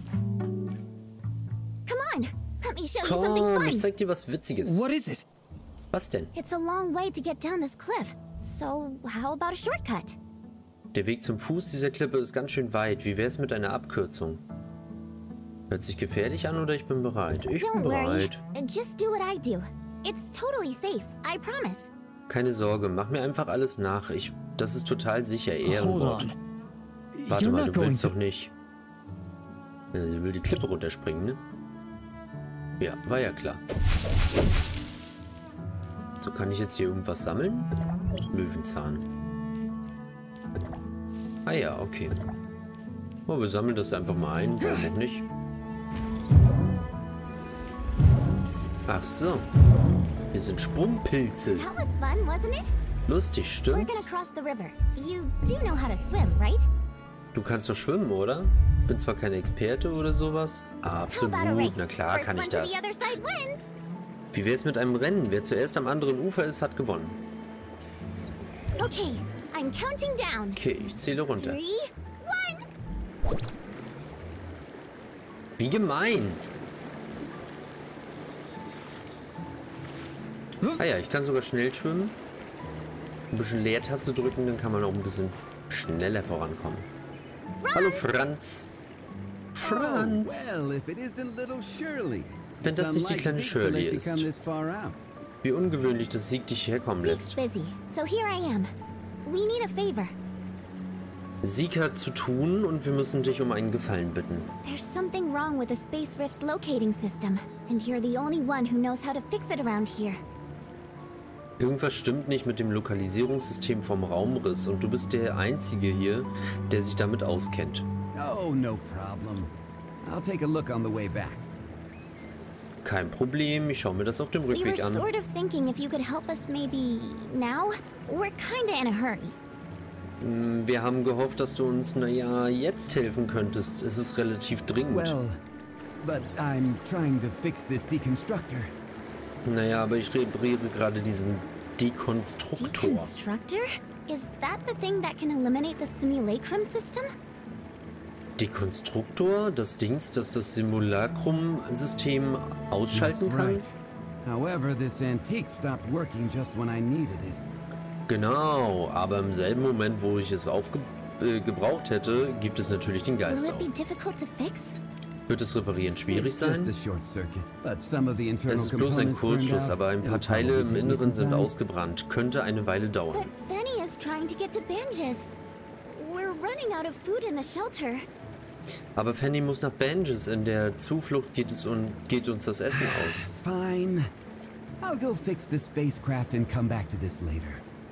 on, let me show you something Komm, fun. ich zeig dir was Witziges. What is it? Was denn? It's a long way to get down this cliff. So, how about a shortcut? Der Weg zum Fuß dieser Klippe ist ganz schön weit. Wie wär's mit einer Abkürzung? Hört sich gefährlich an oder ich bin bereit? Ich bin Don't worry. bereit. Just do what I do. It's totally safe, I promise. Keine Sorge, mach mir einfach alles nach. Ich, das ist total sicher, Hold Ehrenwort. on. Warte You're mal, not du going willst to... doch nicht. Äh, du willst die Klippe runterspringen, ne? Ja, war ja klar. So, kann ich jetzt hier irgendwas sammeln? Löwenzahn. Ah ja, okay. Oh, wir sammeln das einfach mal ein, warum auch nicht? Ach so. Hier sind Sprungpilze. That was fun, wasn't it? Lustig, We're gonna stimmt's? cross the river. You do know how to swim, right? Du kannst doch schwimmen, oder? Bin zwar kein Experte oder sowas. Absolut, How about a race? na klar First kann ich one to das. the other side wins. Wie wär's mit einem Rennen? Wer zuerst am anderen Ufer ist, hat gewonnen. Okay, I'm counting down. Okay, ich zähle runter. Three, one. Wie gemein! Ah ja, ich kann sogar schnell schwimmen. Ein bisschen Leertaste drücken, dann kann man auch ein bisschen schneller vorankommen. Hallo Franz! Franz! Well, if it isn't little Shirley. Wenn das nicht die kleine Shirley Let you ist. come this far out. Wie ungewöhnlich, dass Sieg dich herkommen Zeke's lässt. busy, so here I am. We need a favor. Sieg hat zu tun und wir müssen dich um einen Gefallen bitten. There's something wrong with the Space Rift's locating system, and you're the only one who knows how to fix it around here. Irgendwas stimmt nicht mit dem Lokalisierungssystem vom Raumriss und du bist der Einzige hier, der sich damit auskennt. Oh, no problem. I'll take a look on the way back. Kein Problem, ich schaue mir das auf dem We were Rückweg an. sort of thinking if you could help us maybe now. We're kinda in a hurry. Hm, Wir haben gehofft, dass du uns, naja, jetzt helfen könntest. Es ist relativ dringend. Well, but I'm trying to fix this deconstructor. Naja, aber ich repariere gerade diesen Dekonstruktor. Deconstructor? Is that the thing that can eliminate the simulacrum system? Dekonstruktor? Das Dings, das das Simulacrum-System ausschalten That's kann? right. However, this antique stopped working just when I needed it. Genau, aber im selben Moment, wo ich es aufge äh, gebraucht hätte, gibt es natürlich den Will Geist it auf. be difficult to fix? Wird es reparieren schwierig It's just sein? a short circuit, but some of the internal Es ist bloß ein components burned Kurzschluss, out. aber ein paar It'll Teile probably im take me Inneren some sind time. ausgebrannt. Könnte eine Weile dauern. But Fanny is trying to get to Banges. We're running out of food in the shelter. Aber Fanny muss nach Banges. In der Zuflucht geht, es un geht uns das Essen aus. Fine. I'll go fix the spacecraft and come back to this later.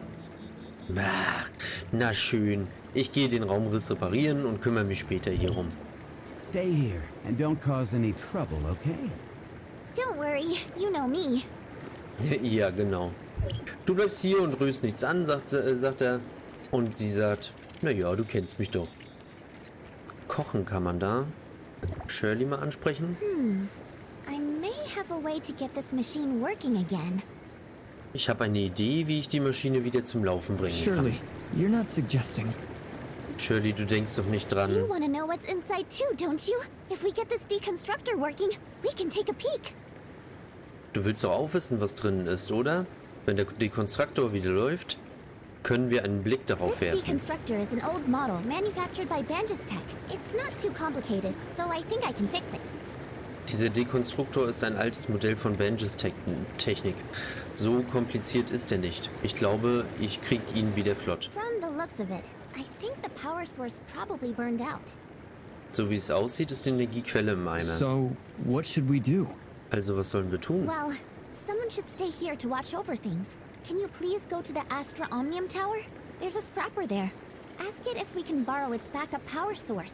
Ach, na schön. Ich gehe den Raumriss reparieren und kümmere mich später hierum. Stay here and don't cause any trouble, okay? Don't worry, you know me. Ja, genau. Du bleibst hier und rührst nichts an, sagt, äh, sagt er. Und sie sagt, naja, du kennst mich doch. Kochen kann man da. Shirley mal ansprechen. Hmm. I may have a way to get this machine working again. Ich habe eine Idee, wie ich die Maschine wieder zum Laufen bringen kann. Shirley, you're not suggesting. Shirley, du denkst doch nicht dran. You want to know what's inside too, don't you? If we get this deconstructor working, we can take a peek. Du willst doch auch wissen, was drin ist, oder? Wenn der Dekonstruktor wieder läuft, können wir einen Blick darauf This werfen. deconstructor is an old model manufactured by Banges Tech. It's not too complicated, so I think I can fix it. Dieser Dekonstruktor ist ein altes Modell von Banges Tech Technik. So kompliziert ist er nicht. Ich glaube, ich krieg ihn wieder flott. From the looks of it, I think the power source probably burned out. So wie es aussieht, ist die Energiequelle im Eimer. So, what should we do? Also was sollen wir tun? Well, someone should stay here to watch over things. Can you please go to the Astra Omnium Tower? There's a scrapper there. Ask it if we can borrow its backup power source.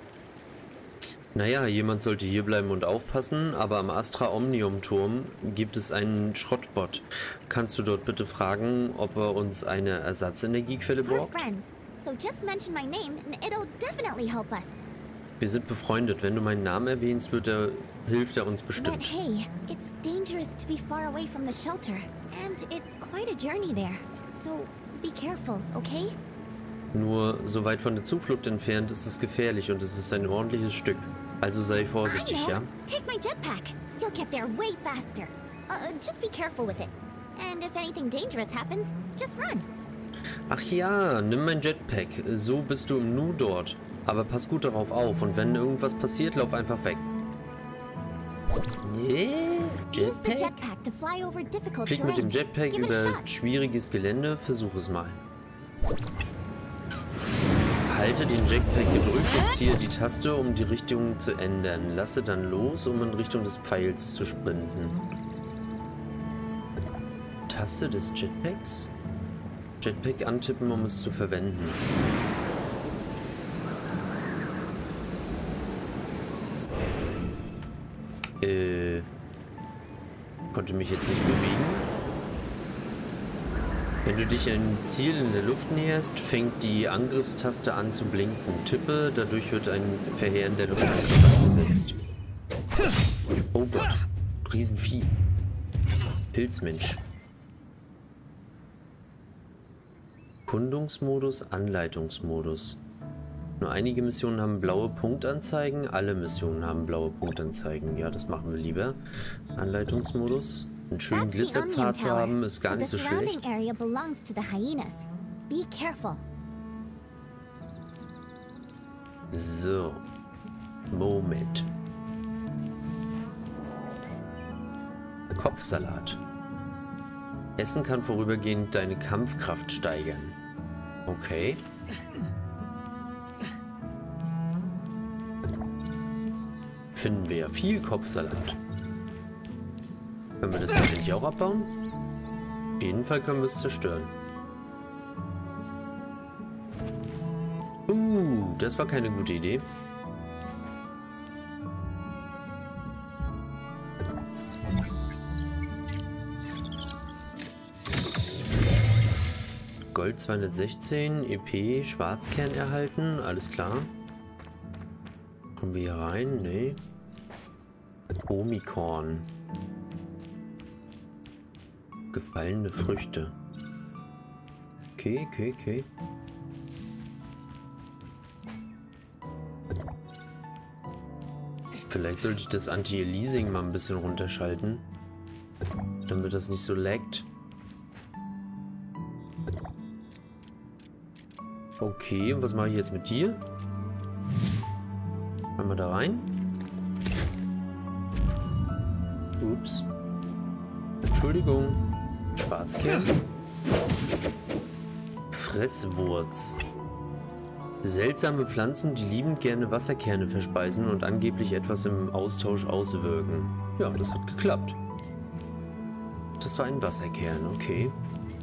Naja, jemand sollte hier bleiben und aufpassen, aber am Astra Omnium Turm gibt es einen Schrottbot. Kannst du dort bitte fragen, ob er uns eine Ersatzenergiequelle We're borgt? friends, so just mention my name and it'll definitely help us. Wir sind befreundet. Wenn du meinen Namen erwähnst, wird er, hilft er uns But bestimmt. hey, it's dangerous to be far away from the shelter, and it's quite a journey there. So be careful, okay? Nur so weit von der Zuflucht entfernt ist es gefährlich und es ist ein ordentliches Stück. Also sei vorsichtig, I know. ja? Take my jetpack. You'll get there way faster. Uh, just be careful with it. And if anything dangerous happens, just run. Ach ja, nimm mein Jetpack. So bist du im Nu dort. Aber pass gut darauf auf und wenn irgendwas passiert, lauf einfach weg. Yeah, Use the Jetpack? jetpack to fly over difficult Klick mit dem terrain. Jetpack Give it a über shot. schwieriges Gelände. Versuch es mal. Halte den Jetpack gedrückt und ziehe die Taste, um die Richtung zu ändern. Lasse dann los, um in Richtung des Pfeils zu sprinten. Taste des Jetpacks? Jetpack antippen, um es zu verwenden. Äh... Konnte mich jetzt nicht bewegen. Wenn du dich einem Ziel in der Luft näherst, fängt die Angriffstaste an zu blinken. Tippe, dadurch wird ein verheerender Luftangriff eingesetzt. Oh Gott, Riesenvieh. Pilzmensch. Kundungsmodus, Anleitungsmodus. Nur einige Missionen haben blaue Punktanzeigen, alle Missionen haben blaue Punktanzeigen. Ja, das machen wir lieber. Anleitungsmodus. Einen schönen That's the Omnium Glitzerpfad zu Tower. haben, ist gar but nicht so the schlecht. surrounding area belongs to the hyenas. Be careful. So. Moment. Kopfsalat. Essen kann vorübergehend deine Kampfkraft steigern. Okay. Finden wir ja viel Kopfsalat. Können wir das hier nicht auch abbauen? Auf jeden Fall können wir es zerstören. Uh, das war keine gute Idee. Gold zweihundertsechzehn, E P, Schwarzkern erhalten, alles klar. Kommen wir hier rein? Nee. Omikorn. Gefallene Früchte. Okay, okay, okay. Vielleicht sollte ich das Anti-Aliasing mal ein bisschen runterschalten, damit das nicht so laggt. Okay, und was mache ich jetzt mit dir? Einmal da rein. Ups. Entschuldigung. Schwarzkern. Fresswurz. Seltsame Pflanzen, die liebend gerne Wasserkerne verspeisen und angeblich etwas im Austausch auswirken. Ja, das hat geklappt. Das war ein Wasserkern, okay.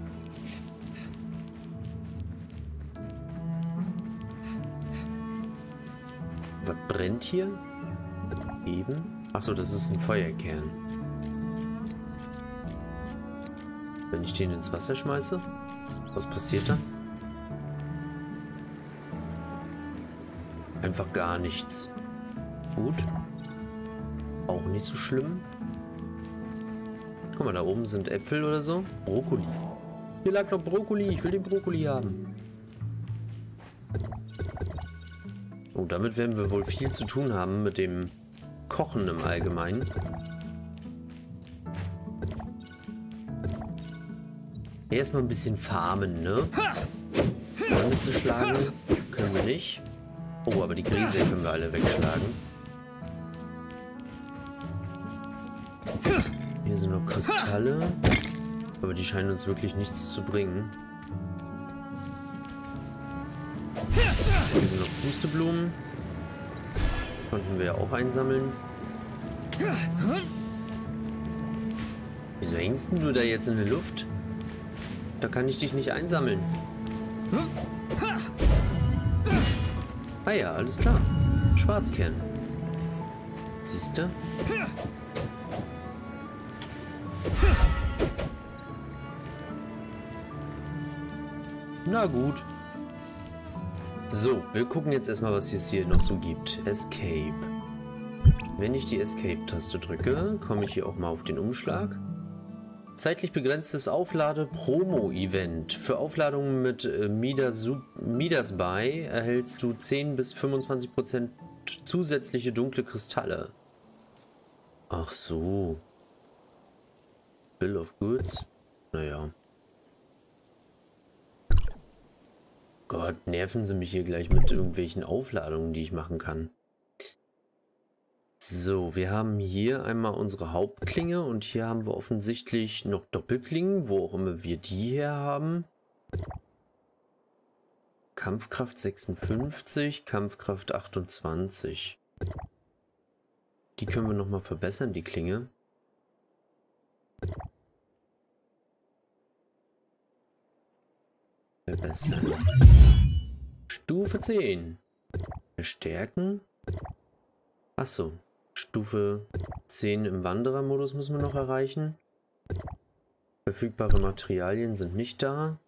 Was brennt hier? Eben. Achso, das ist ein Feuerkern. Wenn ich den ins Wasser schmeiße, was passiert da? Einfach gar nichts. Gut. Auch nicht so schlimm. Guck mal, da oben sind Äpfel oder so. Brokkoli. Hier lag noch Brokkoli. Ich will den Brokkoli haben. Oh, damit werden wir wohl viel zu tun haben mit dem Kochen im Allgemeinen. Erstmal ein bisschen farmen, ne? Bäume zu schlagen können wir nicht. Oh, aber die Gräser können wir alle wegschlagen. Hier sind noch Kristalle. Aber die scheinen uns wirklich nichts zu bringen. Hier sind noch Pusteblumen. Konnten wir ja auch einsammeln. Wieso hängst denn du da jetzt in der Luft? Da kann ich dich nicht einsammeln. Ah ja, alles klar. Schwarzkern. Siehst du? Na gut. So, wir gucken jetzt erstmal, was es hier noch so gibt. Escape. Wenn ich die Escape-Taste drücke, komme ich hier auch mal auf den Umschlag. Zeitlich begrenztes Auflade-Promo-Event. Für Aufladungen mit äh, Midas, Midas bei erhältst du zehn bis fünfundzwanzig Prozent zusätzliche dunkle Kristalle. Ach so. Bill of Goods? Naja. Gott, nerven sie mich hier gleich mit irgendwelchen Aufladungen, die ich machen kann. So, wir haben hier einmal unsere Hauptklinge und hier haben wir offensichtlich noch Doppelklingen, wo auch immer wir die her haben. Kampfkraft sechsundfünfzig, Kampfkraft achtundzwanzig. Die können wir nochmal verbessern, die Klinge. Verbessern. Stufe zehn. Verstärken. Achso. Stufe zehn im Wanderermodus müssen wir noch erreichen. Verfügbare Materialien sind nicht da.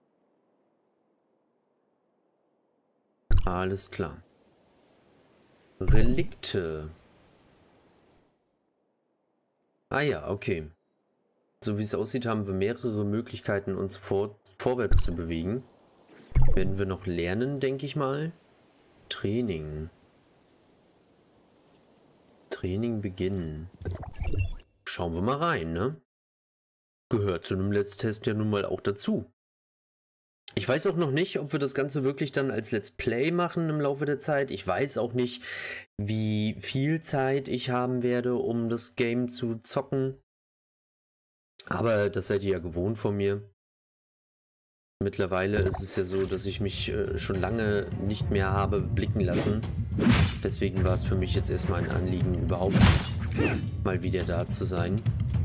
Alles klar. Relikte. Ah ja, okay. So wie es aussieht, haben wir mehrere Möglichkeiten, uns vor, vorwärts zu bewegen. Werden wir noch lernen, denke ich mal. Training. Training beginnen. Schauen wir mal rein, ne? Gehört zu einem Let's Test ja nun mal auch dazu. Ich weiß auch noch nicht, ob wir das Ganze wirklich dann als Let's Play machen im Laufe der Zeit. Ich weiß auch nicht, wie viel Zeit ich haben werde, um das Game zu zocken. Aber das seid ihr ja gewohnt von mir. Mittlerweile ist es ja so, dass ich mich äh, schon lange nicht mehr habe blicken lassen. Deswegen war es für mich jetzt erstmal ein Anliegen, überhaupt mal wieder da zu sein.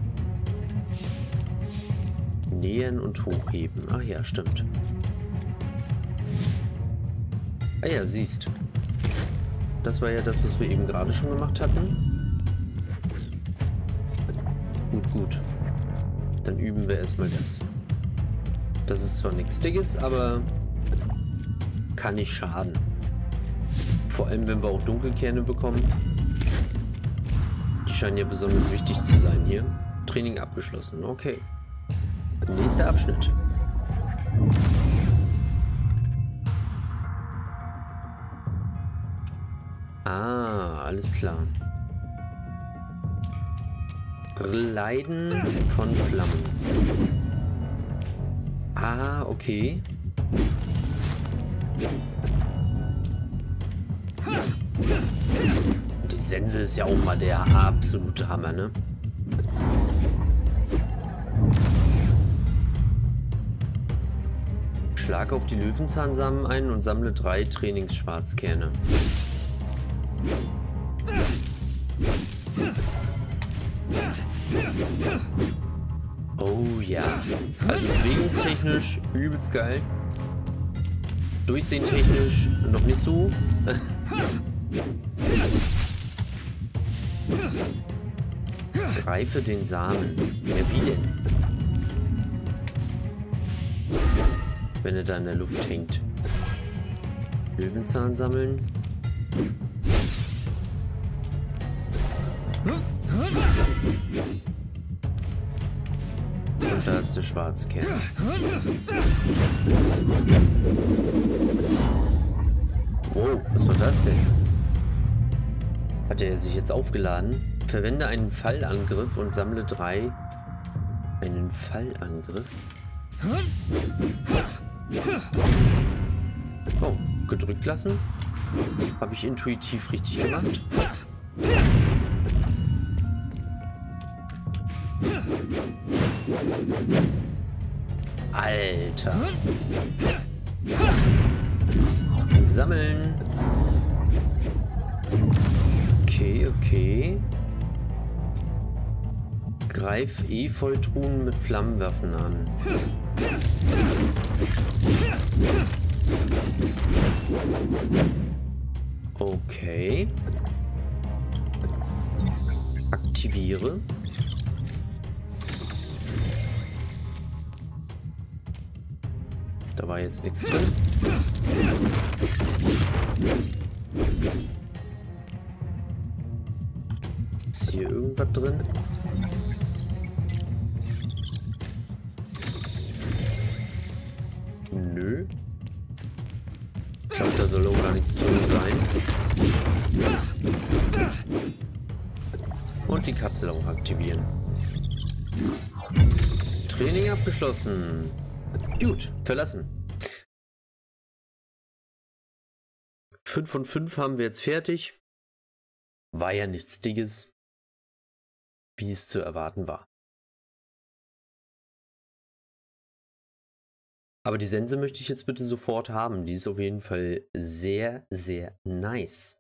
Nähern und hochheben. Ach ja, stimmt. Ah ja, siehst. Das war ja das, was wir eben gerade schon gemacht hatten. Gut, gut. Dann üben wir erstmal das. Das ist zwar nichts Dickes, aber kann nicht schaden. Vor allem, wenn wir auch Dunkelkerne bekommen. Die scheinen ja besonders wichtig zu sein hier. Training abgeschlossen, okay. Nächster Abschnitt. Ah, alles klar. Leiden von Flammens. Ah, okay. Die Sense ist ja auch mal der absolute Hammer, ne? Schlag auf die Löwenzahnsamen ein und sammle drei Trainingsschwarzkerne. Oh ja. Also bewegungstechnisch übelst geil. Durchsehentechnisch noch nicht so. Greife den Samen. Ja, wie denn? Wenn er da in der Luft hängt. Löwenzahn sammeln. Und da ist der Schwarzkern. Wow, was war das denn? Hat er sich jetzt aufgeladen? Verwende einen Fallangriff und sammle drei. Einen Fallangriff? Oh, gedrückt lassen? Habe ich intuitiv richtig gemacht? Alter. Sammeln. Okay, okay. Greif Efeutruhen mit Flammenwerfen an. Okay. Aktiviere. Da war jetzt nichts drin. Ist hier irgendwas drin? Nö. Ich glaube, da soll auch gar nichts drin sein. Und die Kapsel auch aktivieren. Training abgeschlossen. Gut, verlassen. fünf von fünf haben wir jetzt fertig. War ja nichts Dickes, wie es zu erwarten war. Aber die Sense möchte ich jetzt bitte sofort haben. Die ist auf jeden Fall sehr, sehr nice.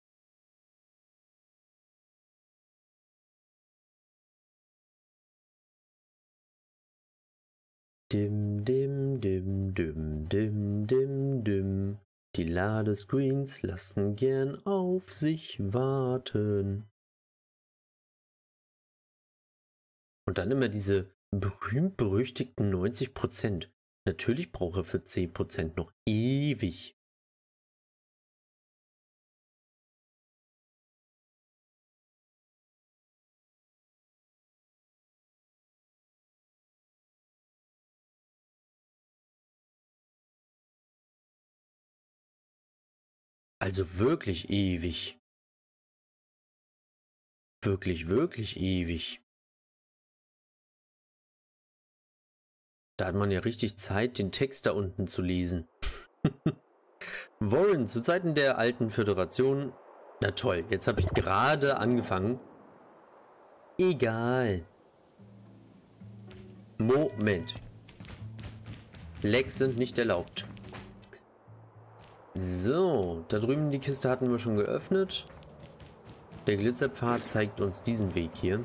Dim, dim, dim, dim, dim, dim, dim. Die Ladescreens lassen gern auf sich warten. Und dann immer diese berühmt-berüchtigten neunzig Prozent. Natürlich braucht er für zehn Prozent noch ewig. Also wirklich ewig. Wirklich, wirklich ewig. Da hat man ja richtig Zeit, den Text da unten zu lesen. Warren, zu Zeiten der alten Föderation. Na toll, jetzt habe ich gerade angefangen. Egal. Moment. Lags sind nicht erlaubt. So, da drüben die Kiste hatten wir schon geöffnet. Der Glitzerpfad zeigt uns diesen Weg hier.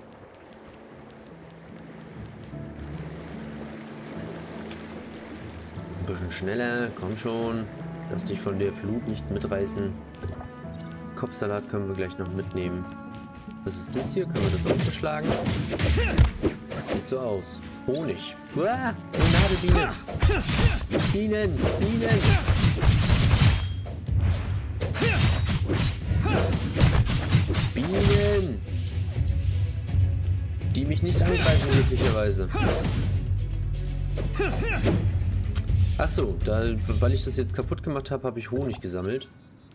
Ein bisschen schneller, komm schon. Lass dich von der Flut nicht mitreißen. Kopfsalat können wir gleich noch mitnehmen. Was ist das hier? Können wir das auch zerschlagen? Sieht sieht so aus. Honig. Uah, Nadelbienen. Bienen, Bienen. Bienen. Die mich nicht angreifen, möglicherweise. Achso, da, weil ich das jetzt kaputt gemacht habe, habe ich Honig gesammelt.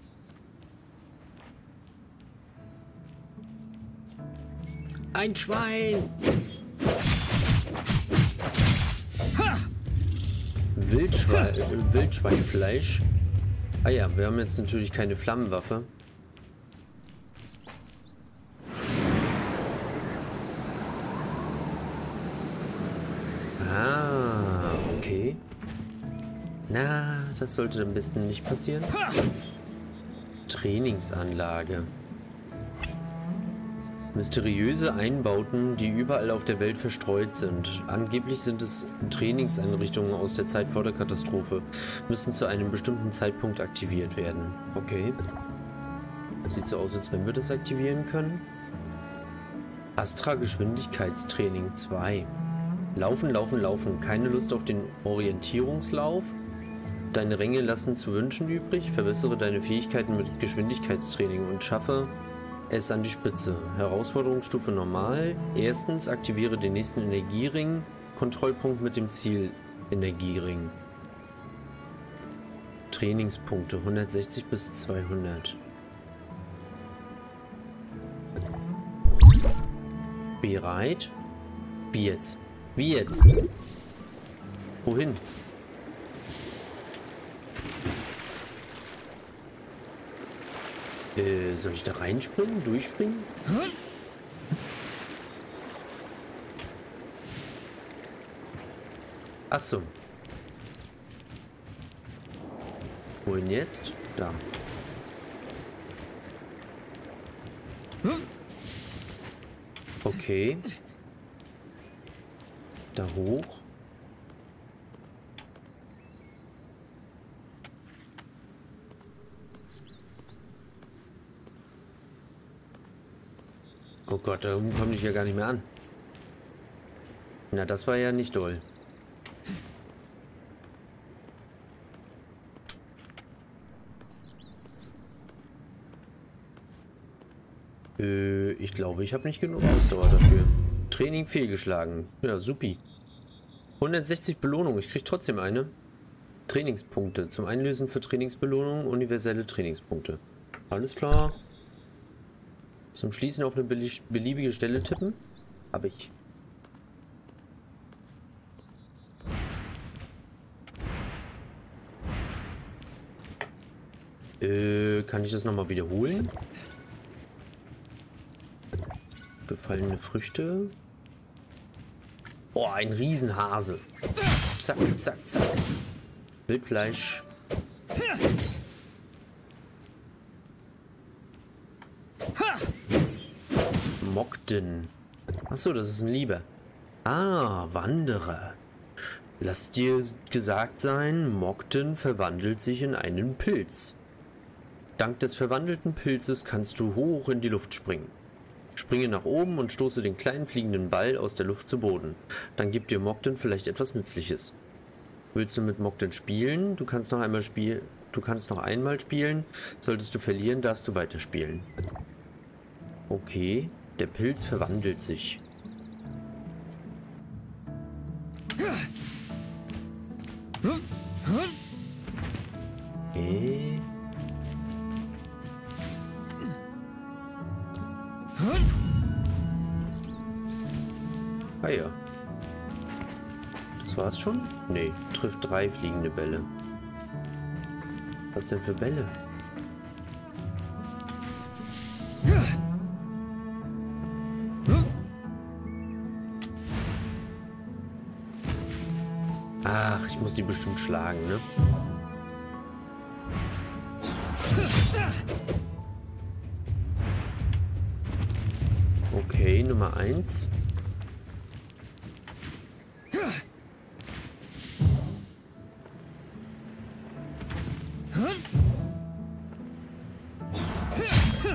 Ein Schwein! Wildschwein, äh, Wildschweinfleisch. Ah ja, wir haben jetzt natürlich keine Flammenwaffe. Ah, okay. Na, das sollte am besten nicht passieren. Trainingsanlage. Mysteriöse Einbauten, die überall auf der Welt verstreut sind. Angeblich sind es Trainingseinrichtungen aus der Zeit vor der Katastrophe. Müssen zu einem bestimmten Zeitpunkt aktiviert werden. Okay. Das sieht so aus, als wenn wir das aktivieren können. Astra Geschwindigkeitstraining zwei. Laufen, laufen, laufen. Keine Lust auf den Orientierungslauf. Deine Ränge lassen zu wünschen übrig. Verbessere deine Fähigkeiten mit Geschwindigkeitstraining und schaffe es an die Spitze. Herausforderungsstufe normal. Erstens, aktiviere den nächsten Energiering. Kontrollpunkt mit dem Ziel Energiering. Trainingspunkte hundertsechzig bis zweihundert. Bereit? Wie jetzt? Wie jetzt? Wohin? Äh, soll ich da reinspringen? Durchspringen? Ach so. Wohin jetzt? Da. Okay. Da hoch. Oh Gott, da oben komme ich ja gar nicht mehr an. Na, das war ja nicht doll. Äh, ich glaube, ich habe nicht genug Ausdauer dafür. Training fehlgeschlagen. Ja, supi. hundertsechzig Belohnung. Ich kriege trotzdem eine. Trainingspunkte. Zum Einlösen für Trainingsbelohnung universelle Trainingspunkte. Alles klar. Zum Schließen auf eine beliebige Stelle tippen. Habe ich. Äh, kann ich das nochmal wiederholen? Gefallene Früchte. Oh, ein Riesenhase. Zack, zack, zack. Wildfleisch. Mogden. Achso, das ist ein Lieber. Ah, Wanderer. Lass dir gesagt sein, Mogden verwandelt sich in einen Pilz. Dank des verwandelten Pilzes kannst du hoch in die Luft springen. Springe nach oben und stoße den kleinen fliegenden Ball aus der Luft zu Boden. Dann gibt dir Mogden vielleicht etwas Nützliches. Willst du mit Mogden spielen? Du kannst noch einmal spielen. Du kannst noch einmal spielen. Solltest du verlieren, darfst du weiterspielen. Okay, der Pilz verwandelt sich. Okay. Ah ja. Das war's schon? Nee, trifft drei fliegende Bälle. Was denn für Bälle? Ach, ich muss die bestimmt schlagen, ne? Okay, Nummer eins.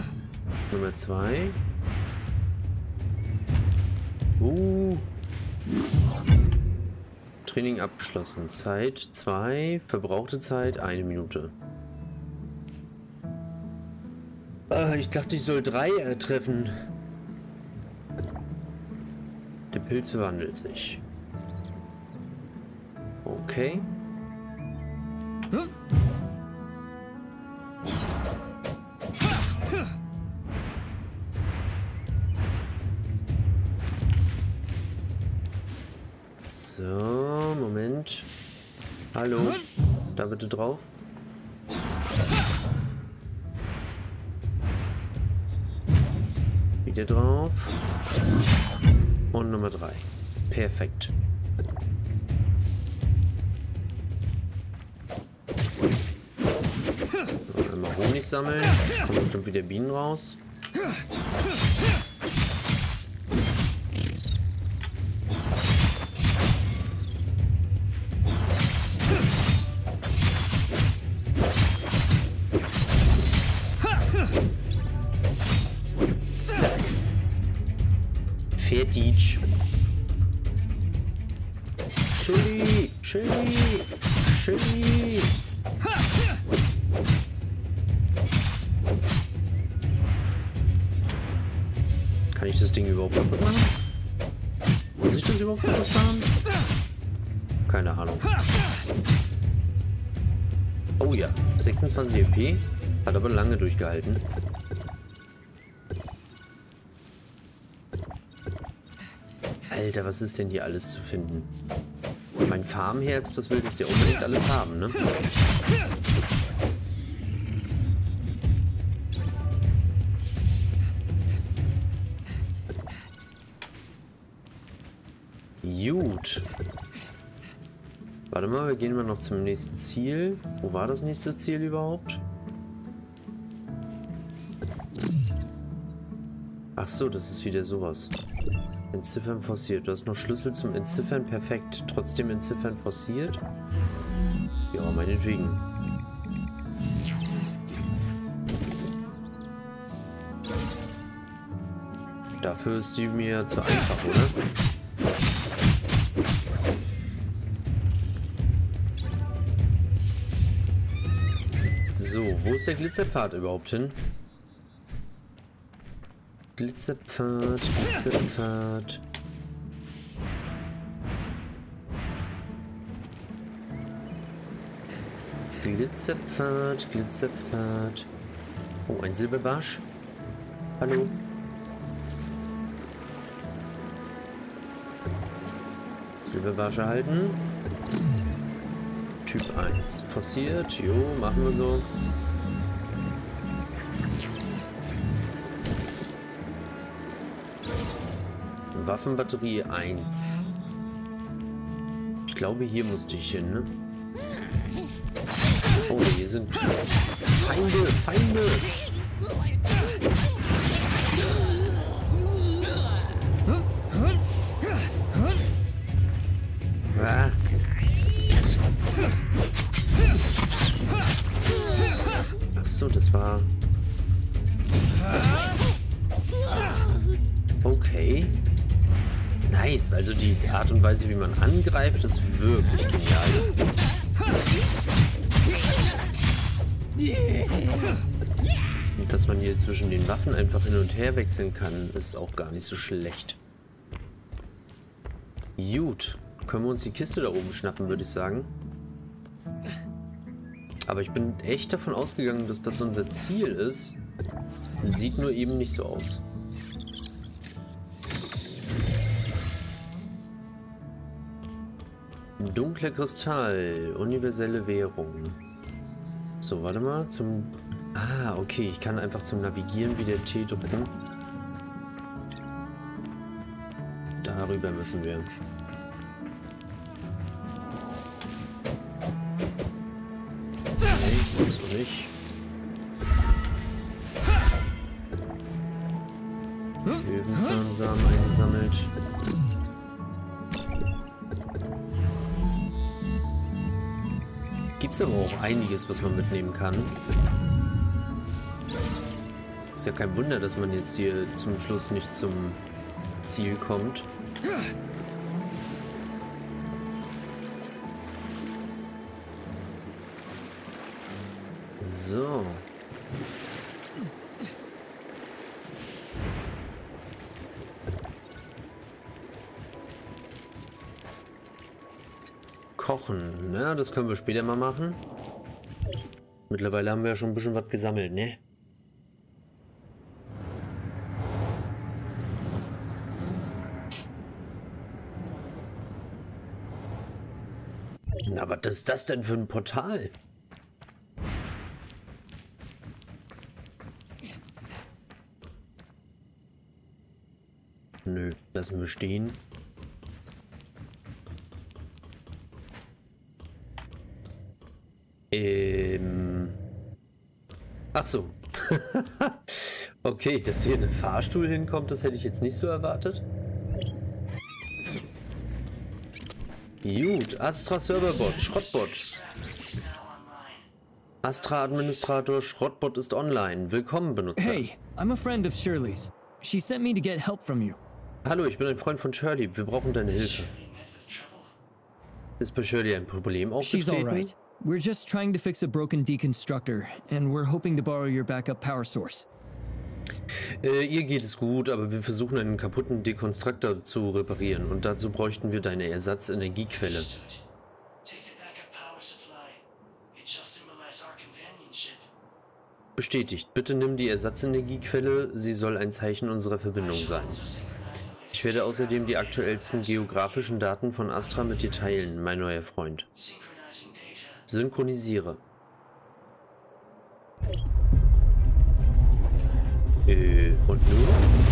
Nummer zwei. Uh. Training abgeschlossen. Zeit zwei, verbrauchte Zeit eine Minute. Äh, ich dachte, ich soll drei äh, treffen. Der Pilz verwandelt sich. Okay. Hm? So, Moment. Hallo. Da bitte drauf. Wieder drauf. Und Nummer drei. Perfekt. So, einmal Honig sammeln. Kommen bestimmt wieder Bienen raus. Fertig. Chili, Chili, Chili. Kann ich das Ding überhaupt kaputt machen? Muss ich das überhaupt kaputt machen? Keine Ahnung. Oh ja, sechsundzwanzig E P. Hat aber lange durchgehalten. Alter, was ist denn hier alles zu finden? Mein Farmherz, das will das ja unbedingt alles haben, ne? Gut. Warte mal, wir gehen mal noch zum nächsten Ziel. Wo war das nächste Ziel überhaupt? Ach so, das ist wieder sowas. Entziffern forciert. Du hast noch Schlüssel zum Entziffern. Perfekt. Trotzdem Entziffern forciert. Ja, meinetwegen. Dafür ist die mir zu einfach, oder? So, wo ist der Glitzerpfad überhaupt hin? Glitzerpfad, Glitzerpfad. Glitzerpfad, Glitzerpfad. Oh, ein Silberbarsch. Hallo. Silberbarsch erhalten. Typ eins. Passiert. Jo, machen wir so. Waffenbatterie eins. Ich glaube, hier musste ich hin, ne? Oh, hier sind Feinde, Feinde. Ah. Ach so, das war... Okay. Nice, also die Art und Weise, wie man angreift, ist wirklich genial. Und dass man hier zwischen den Waffen einfach hin und her wechseln kann, ist auch gar nicht so schlecht. Gut, können wir uns die Kiste da oben schnappen, würde ich sagen. Aber ich bin echt davon ausgegangen, dass das unser Ziel ist. Sieht nur eben nicht so aus. Dunkler Kristall, universelle Währung. So, warte mal, zum... Ah, okay, ich kann einfach zum Navigieren wieder T drücken. Darüber müssen wir. Nee, so nicht. Löwenzahnsamen eingesammelt. Gibt es aber auch einiges, was man mitnehmen kann. Ist ja kein Wunder, dass man jetzt hier zum Schluss nicht zum Ziel kommt. So. Kochen, na, das können wir später mal machen. Mittlerweile haben wir ja schon ein bisschen was gesammelt, ne? Na, was ist das denn für ein Portal? Nö, lassen wir stehen. Ähm. Ach so. Okay, dass hier ein Fahrstuhl hinkommt, das hätte ich jetzt nicht so erwartet. Gut, Astra Serverbot, Schrottbot. Astra Administrator, Schrottbot ist online. Willkommen, Benutzer. Hey, I'm a friend of Shirley's. She sent me to get help from you. Hallo, ich bin ein Freund von Shirley. Wir brauchen deine Hilfe. Ist bei Shirley ein Problem aufgetreten? She's all right. We're just trying to fix a broken deconstructor, and we're hoping to borrow your backup power source. Äh, ihr geht es gut, aber wir versuchen einen kaputten Dekonstruktor zu reparieren und dazu bräuchten wir deine Ersatzenergiequelle. Bestätigt. Bitte nimm die Ersatzenergiequelle, sie soll ein Zeichen unserer Verbindung sein. Ich werde außerdem die aktuellsten geografischen Daten von Astra mit dir teilen, mein neuer Freund. Synchronisiere. Äh, und nun?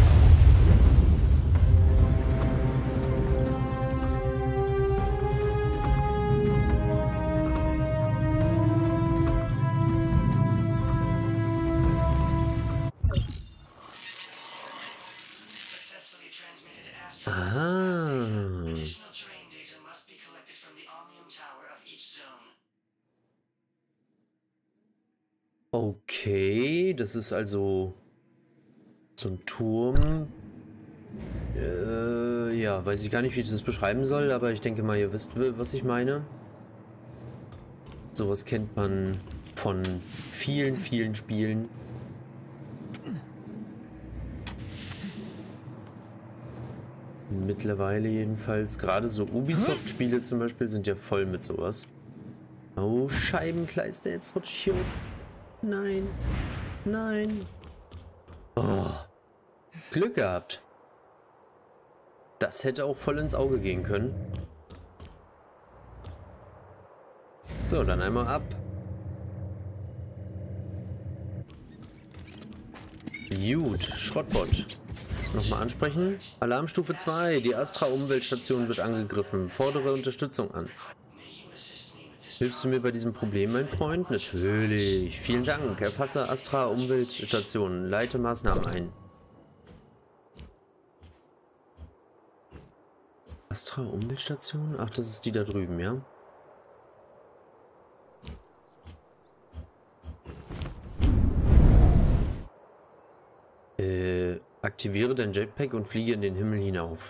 Okay, das ist also so ein Turm. Äh, ja, weiß ich gar nicht, wie ich das beschreiben soll, aber ich denke mal, ihr wisst, was ich meine. Sowas kennt man von vielen, vielen Spielen. Mittlerweile jedenfalls. Gerade so Ubisoft-Spiele zum Beispiel sind ja voll mit sowas. Oh, Scheibenkleister, jetzt rutsch ich hier. Nein. Nein. Oh. Glück gehabt. Das hätte auch voll ins Auge gehen können. So, dann einmal ab. Gut, Schrottbot. Nochmal ansprechen. Alarmstufe zwei. Die Astra-Umweltstation wird angegriffen. Fordere Unterstützung an. Hilfst du mir bei diesem Problem, mein Freund? Natürlich. Vielen Dank. Erfasse Astra-Umweltstation. Leite Maßnahmen ein. Astra-Umweltstation? Ach, das ist die da drüben, ja? Äh, aktiviere dein Jetpack und fliege in den Himmel hinauf.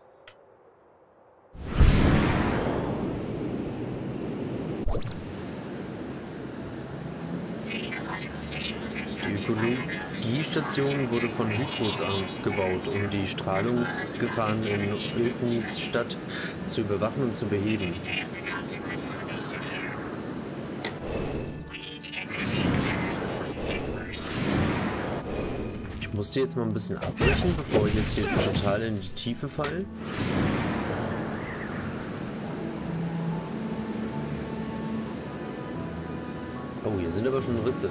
Die Ökologiestation wurde von Hykros aufgebaut, um die Strahlungsgefahren in Öknis Stadt zu überwachen und zu beheben. Ich musste jetzt mal ein bisschen abbrechen, bevor ich jetzt hier total in die Tiefe falle. Oh, hier sind aber schon Risse.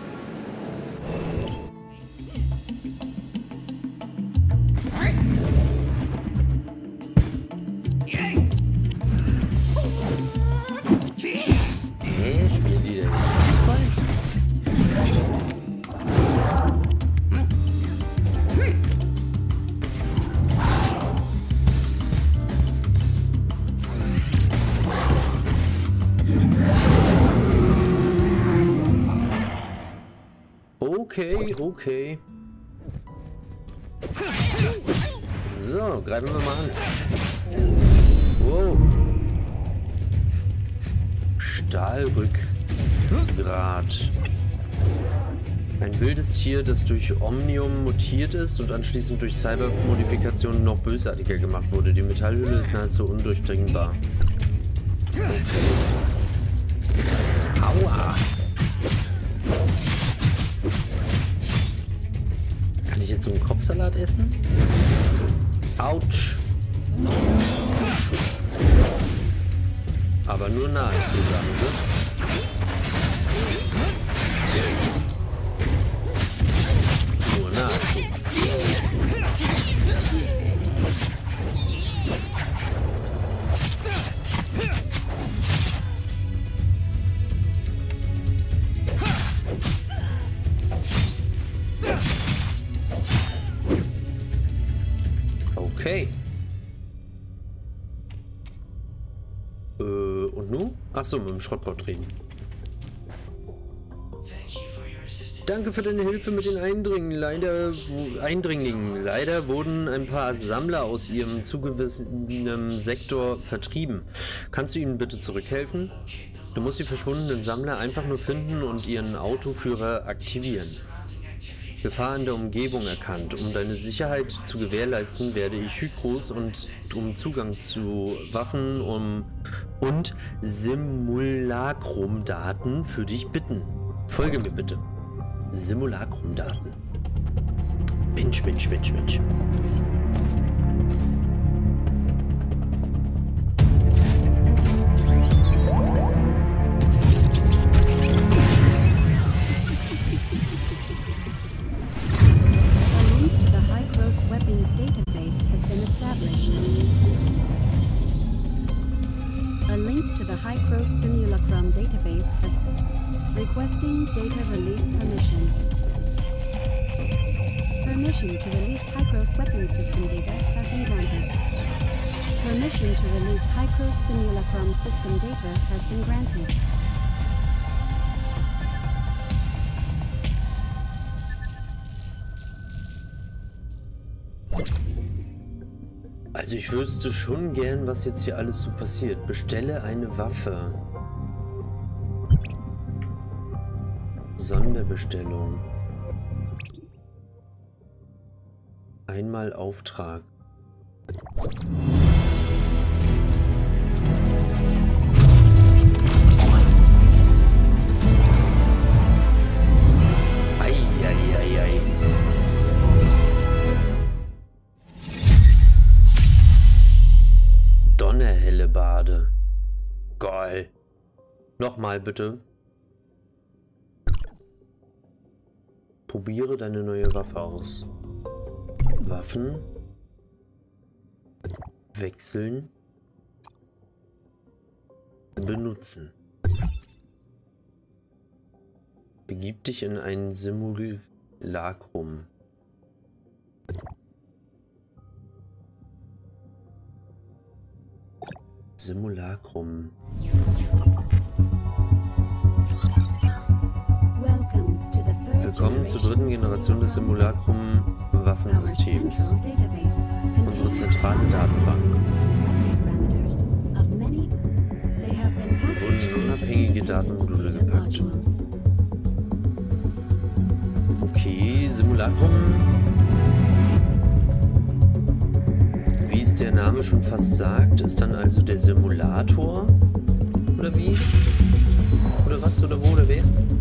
Hä? Spielen die denn jetzt Fußball? Okay, okay. So, greifen wir mal an. Wow. Stahlrückgrat. Ein wildes Tier, das durch Omnium mutiert ist und anschließend durch Cyber-Modifikationen noch bösartiger gemacht wurde. Die Metallhülle ist nahezu undurchdringbar. Aua! Kann ich jetzt so einen Kopfsalat essen? Autsch! Aber nur nahezu, sagen sie. Nur nahezu. Okay. Äh, und nun? Achso, mit dem Schrottbot reden. Danke für deine Hilfe mit den Eindringlingen. Leider, wo, Eindringlingen. Leider wurden ein paar Sammler aus ihrem zugewiesenen Sektor vertrieben. Kannst du ihnen bitte zurückhelfen? Du musst die verschwundenen Sammler einfach nur finden und ihren Autoführer aktivieren. Gefahr in der Umgebung erkannt. Um deine Sicherheit zu gewährleisten, werde ich Hykros und um Zugang zu Waffen um, und Simulacrum-Daten für dich bitten. Folge mir bitte. Simulacrum-Daten. Mensch, Mensch, Mensch, Mensch. Simulacrum database has requesting data release permission. Permission to release Hycros weapons system data has been granted. Permission to release Hycros Simulacrum system data has been granted. Also ich wüsste schon gern, was jetzt hier alles so passiert. Bestelle eine Waffe. Sonderbestellung. Einmal Auftrag. Eieiei. Donnerhellebade. Geil. Nochmal bitte. Probiere deine neue Waffe aus. Waffen. Wechseln. Benutzen. Begib dich in ein Simulacrum. Simulacrum. Willkommen zur dritten Generation des Simulacrum-Waffensystems. Unsere zentrale Datenbank. Wurden unabhängige Datenmodule gepackt. Okay, Simulacrum. Wie es der Name schon fast sagt, ist dann also der Simulator? Oder wie? Oder was? Oder wo? Oder wer?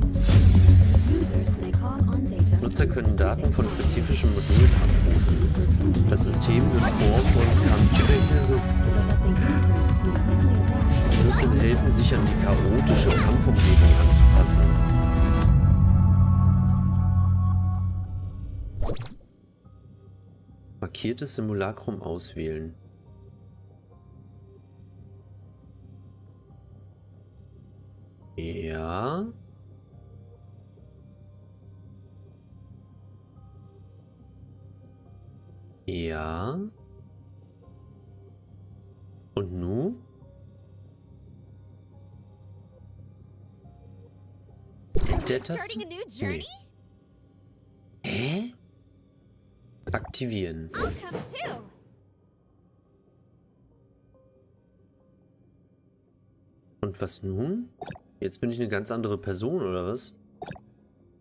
Nutzer können Daten von spezifischen Modulen abrufen. Das System wird Form von Kampfgeräte. Nutzern helfen, sich an die chaotische Kampfumgebung anzupassen. Markiertes Simulacrum auswählen. Ja. Ja. Und nun? Der Taste? Nee. Hä? Aktivieren. Und was nun? Jetzt bin ich eine ganz andere Person, oder was?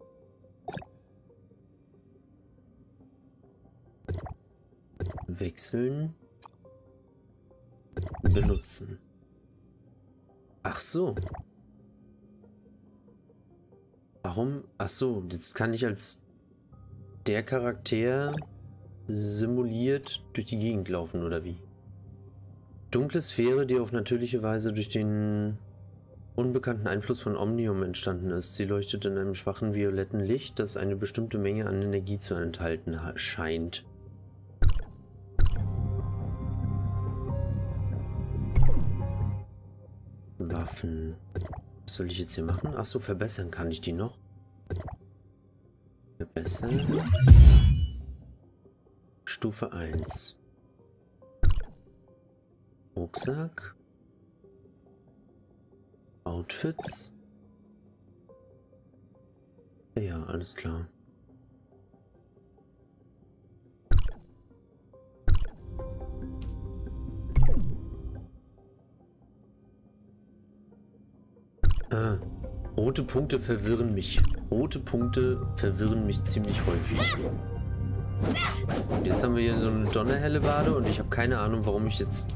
Wechseln. Benutzen. Ach so. Warum? Ach so, jetzt kann ich als der Charakter simuliert durch die Gegend laufen, oder wie? Dunkle Sphäre, die auf natürliche Weise durch den unbekannten Einfluss von Omnium entstanden ist. Sie leuchtet in einem schwachen violetten Licht, das eine bestimmte Menge an Energie zu enthalten scheint. Waffen. Was soll ich jetzt hier machen? Achso, verbessern kann ich die noch. Verbessern. Stufe eins. Rucksack. Outfits. Ja, alles klar. Ah, rote Punkte verwirren mich. Rote Punkte verwirren mich ziemlich häufig. Und jetzt haben wir hier so eine Donnerhellebade und ich habe keine Ahnung, warum ich jetzt...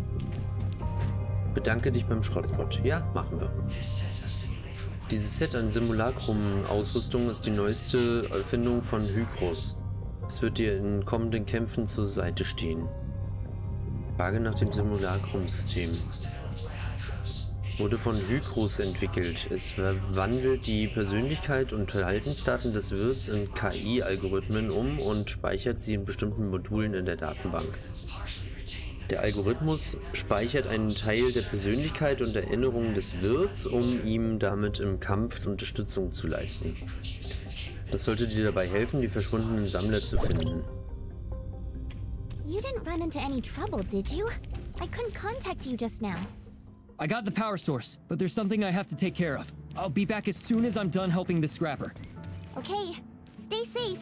Bedanke dich beim Schrottpott. Ja, machen wir. Dieses Set an Simulacrum-Ausrüstung ist die neueste Erfindung von Hykros. Es wird dir in kommenden Kämpfen zur Seite stehen. Frage nach dem Simulacrum-System. Wurde von Hykros entwickelt. Es verwandelt die Persönlichkeit und Verhaltensdaten des Wirts in K I-Algorithmen um und speichert sie in bestimmten Modulen in der Datenbank. Der Algorithmus speichert einen Teil der Persönlichkeit und Erinnerungen des Wirts, um ihm damit im Kampf Unterstützung zu leisten. Das sollte dir dabei helfen, die verschwundenen Sammler zu finden. You didn't run into any trouble, did you? I couldn't contact you just now. I got the power source, but there's something I have to take care of. I'll be back as soon as I'm done helping the scrapper. Okay, stay safe.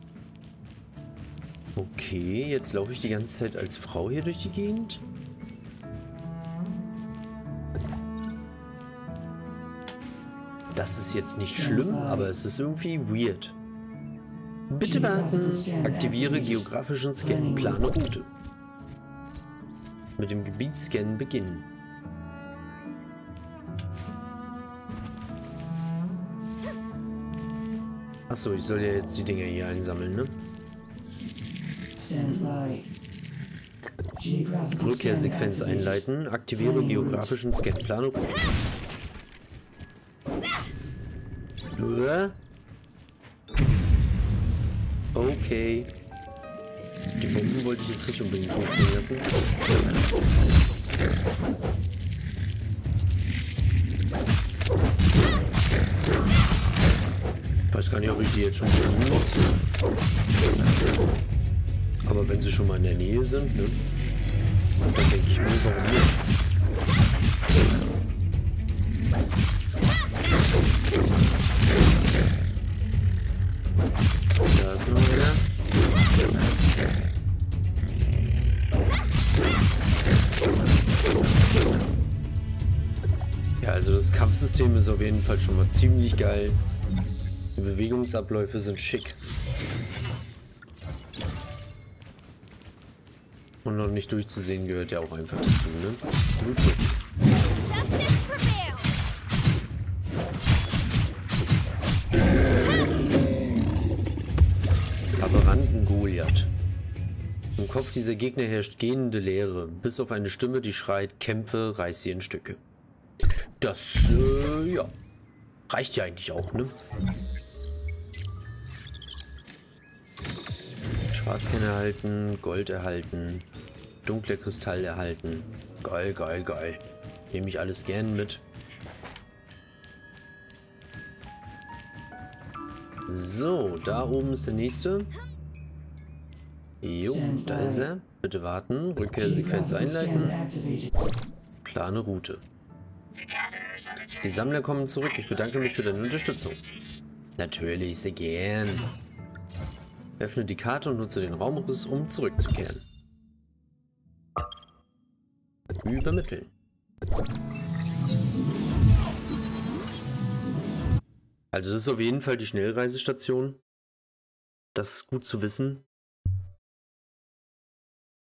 Okay, jetzt laufe ich die ganze Zeit als Frau hier durch die Gegend. Das ist jetzt nicht schlimm, aber es ist irgendwie weird. Bitte warten. Aktiviere geografischen Scan. Plane Route. Mit dem Gebietsscan beginnen. Achso, ich soll ja jetzt die Dinger hier einsammeln, ne? Rückkehrsequenz einleiten. Aktiviere geografischen Scan. Plane Route. Okay. Die Bomben wollte ich jetzt nicht unbedingt hochgehen lassen. Ich weiß gar nicht, ob ich die jetzt schon besiegen muss. Aber wenn sie schon mal in der Nähe sind, ne? Dann denke ich mir, warum nicht? Da ist noch einer. Ja, also das Kampfsystem ist auf jeden Fall schon mal ziemlich geil. Die Bewegungsabläufe sind schick. Und noch nicht durchzusehen gehört ja auch einfach dazu, ne? Gut. Aberranten Goliath. Im Kopf dieser Gegner herrscht gähnende Leere, bis auf eine Stimme, die schreit, kämpfe, reiß sie in Stücke. Das, äh, ja, reicht ja eigentlich auch, ne? Schwarzkern erhalten, Gold erhalten, dunkler Kristall erhalten. Geil, geil, geil. Nehme ich alles gern mit. So, da oben ist der nächste. Jo, da ist er. Bitte warten. Rückkehrsequenz einleiten. Plane Route. Die Sammler kommen zurück. Ich bedanke mich für deine Unterstützung. Natürlich, sehr gern. Öffne die Karte und nutze den Raumriss, um zurückzukehren. Übermitteln. Also das ist auf jeden Fall die Schnellreisestation. Das ist gut zu wissen.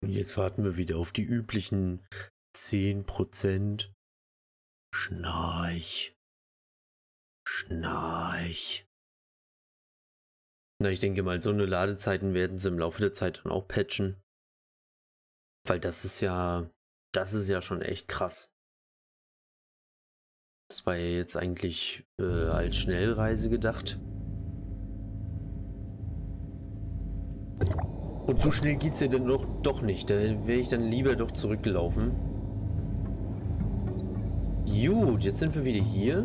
Jetzt warten wir wieder auf die üblichen zehn Prozent. Schnarch. Schnarch. Na, ich denke mal, so eine Ladezeiten werden sie im Laufe der Zeit dann auch patchen. Weil das ist ja, das ist ja schon echt krass. Das war ja jetzt eigentlich äh, als Schnellreise gedacht. Und so schnell geht's ja dann doch, doch nicht. Da wäre ich dann lieber doch zurückgelaufen. Gut, jetzt sind wir wieder hier.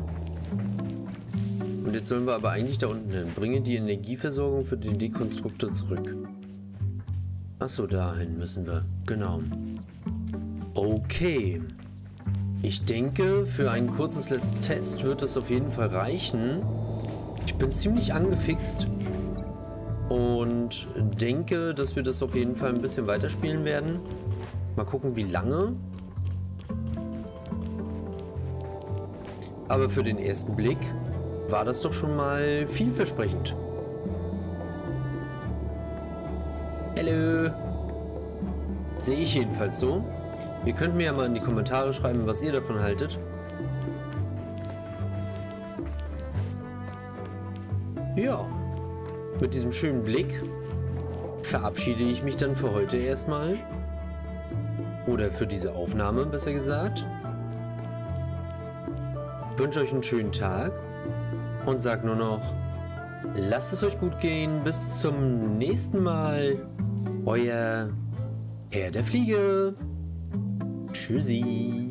Und jetzt sollen wir aber eigentlich da unten hin. Bringe die Energieversorgung für den Dekonstruktor zurück. Achso, dahin müssen wir. Genau. Okay. Ich denke, für ein kurzes Let's Test wird es auf jeden Fall reichen. Ich bin ziemlich angefixt. Und denke, dass wir das auf jeden Fall ein bisschen weiterspielen werden. Mal gucken, wie lange. Aber für den ersten Blick war das doch schon mal vielversprechend. Hallo. Sehe ich jedenfalls so. Ihr könnt mir ja mal in die Kommentare schreiben, was ihr davon haltet. Ja. Mit diesem schönen Blick verabschiede ich mich dann für heute erstmal. Oder für diese Aufnahme, besser gesagt. Wünsche euch einen schönen Tag und sag nur noch, lasst es euch gut gehen. Bis zum nächsten Mal. Euer Herr der Fliege. Tschüssi.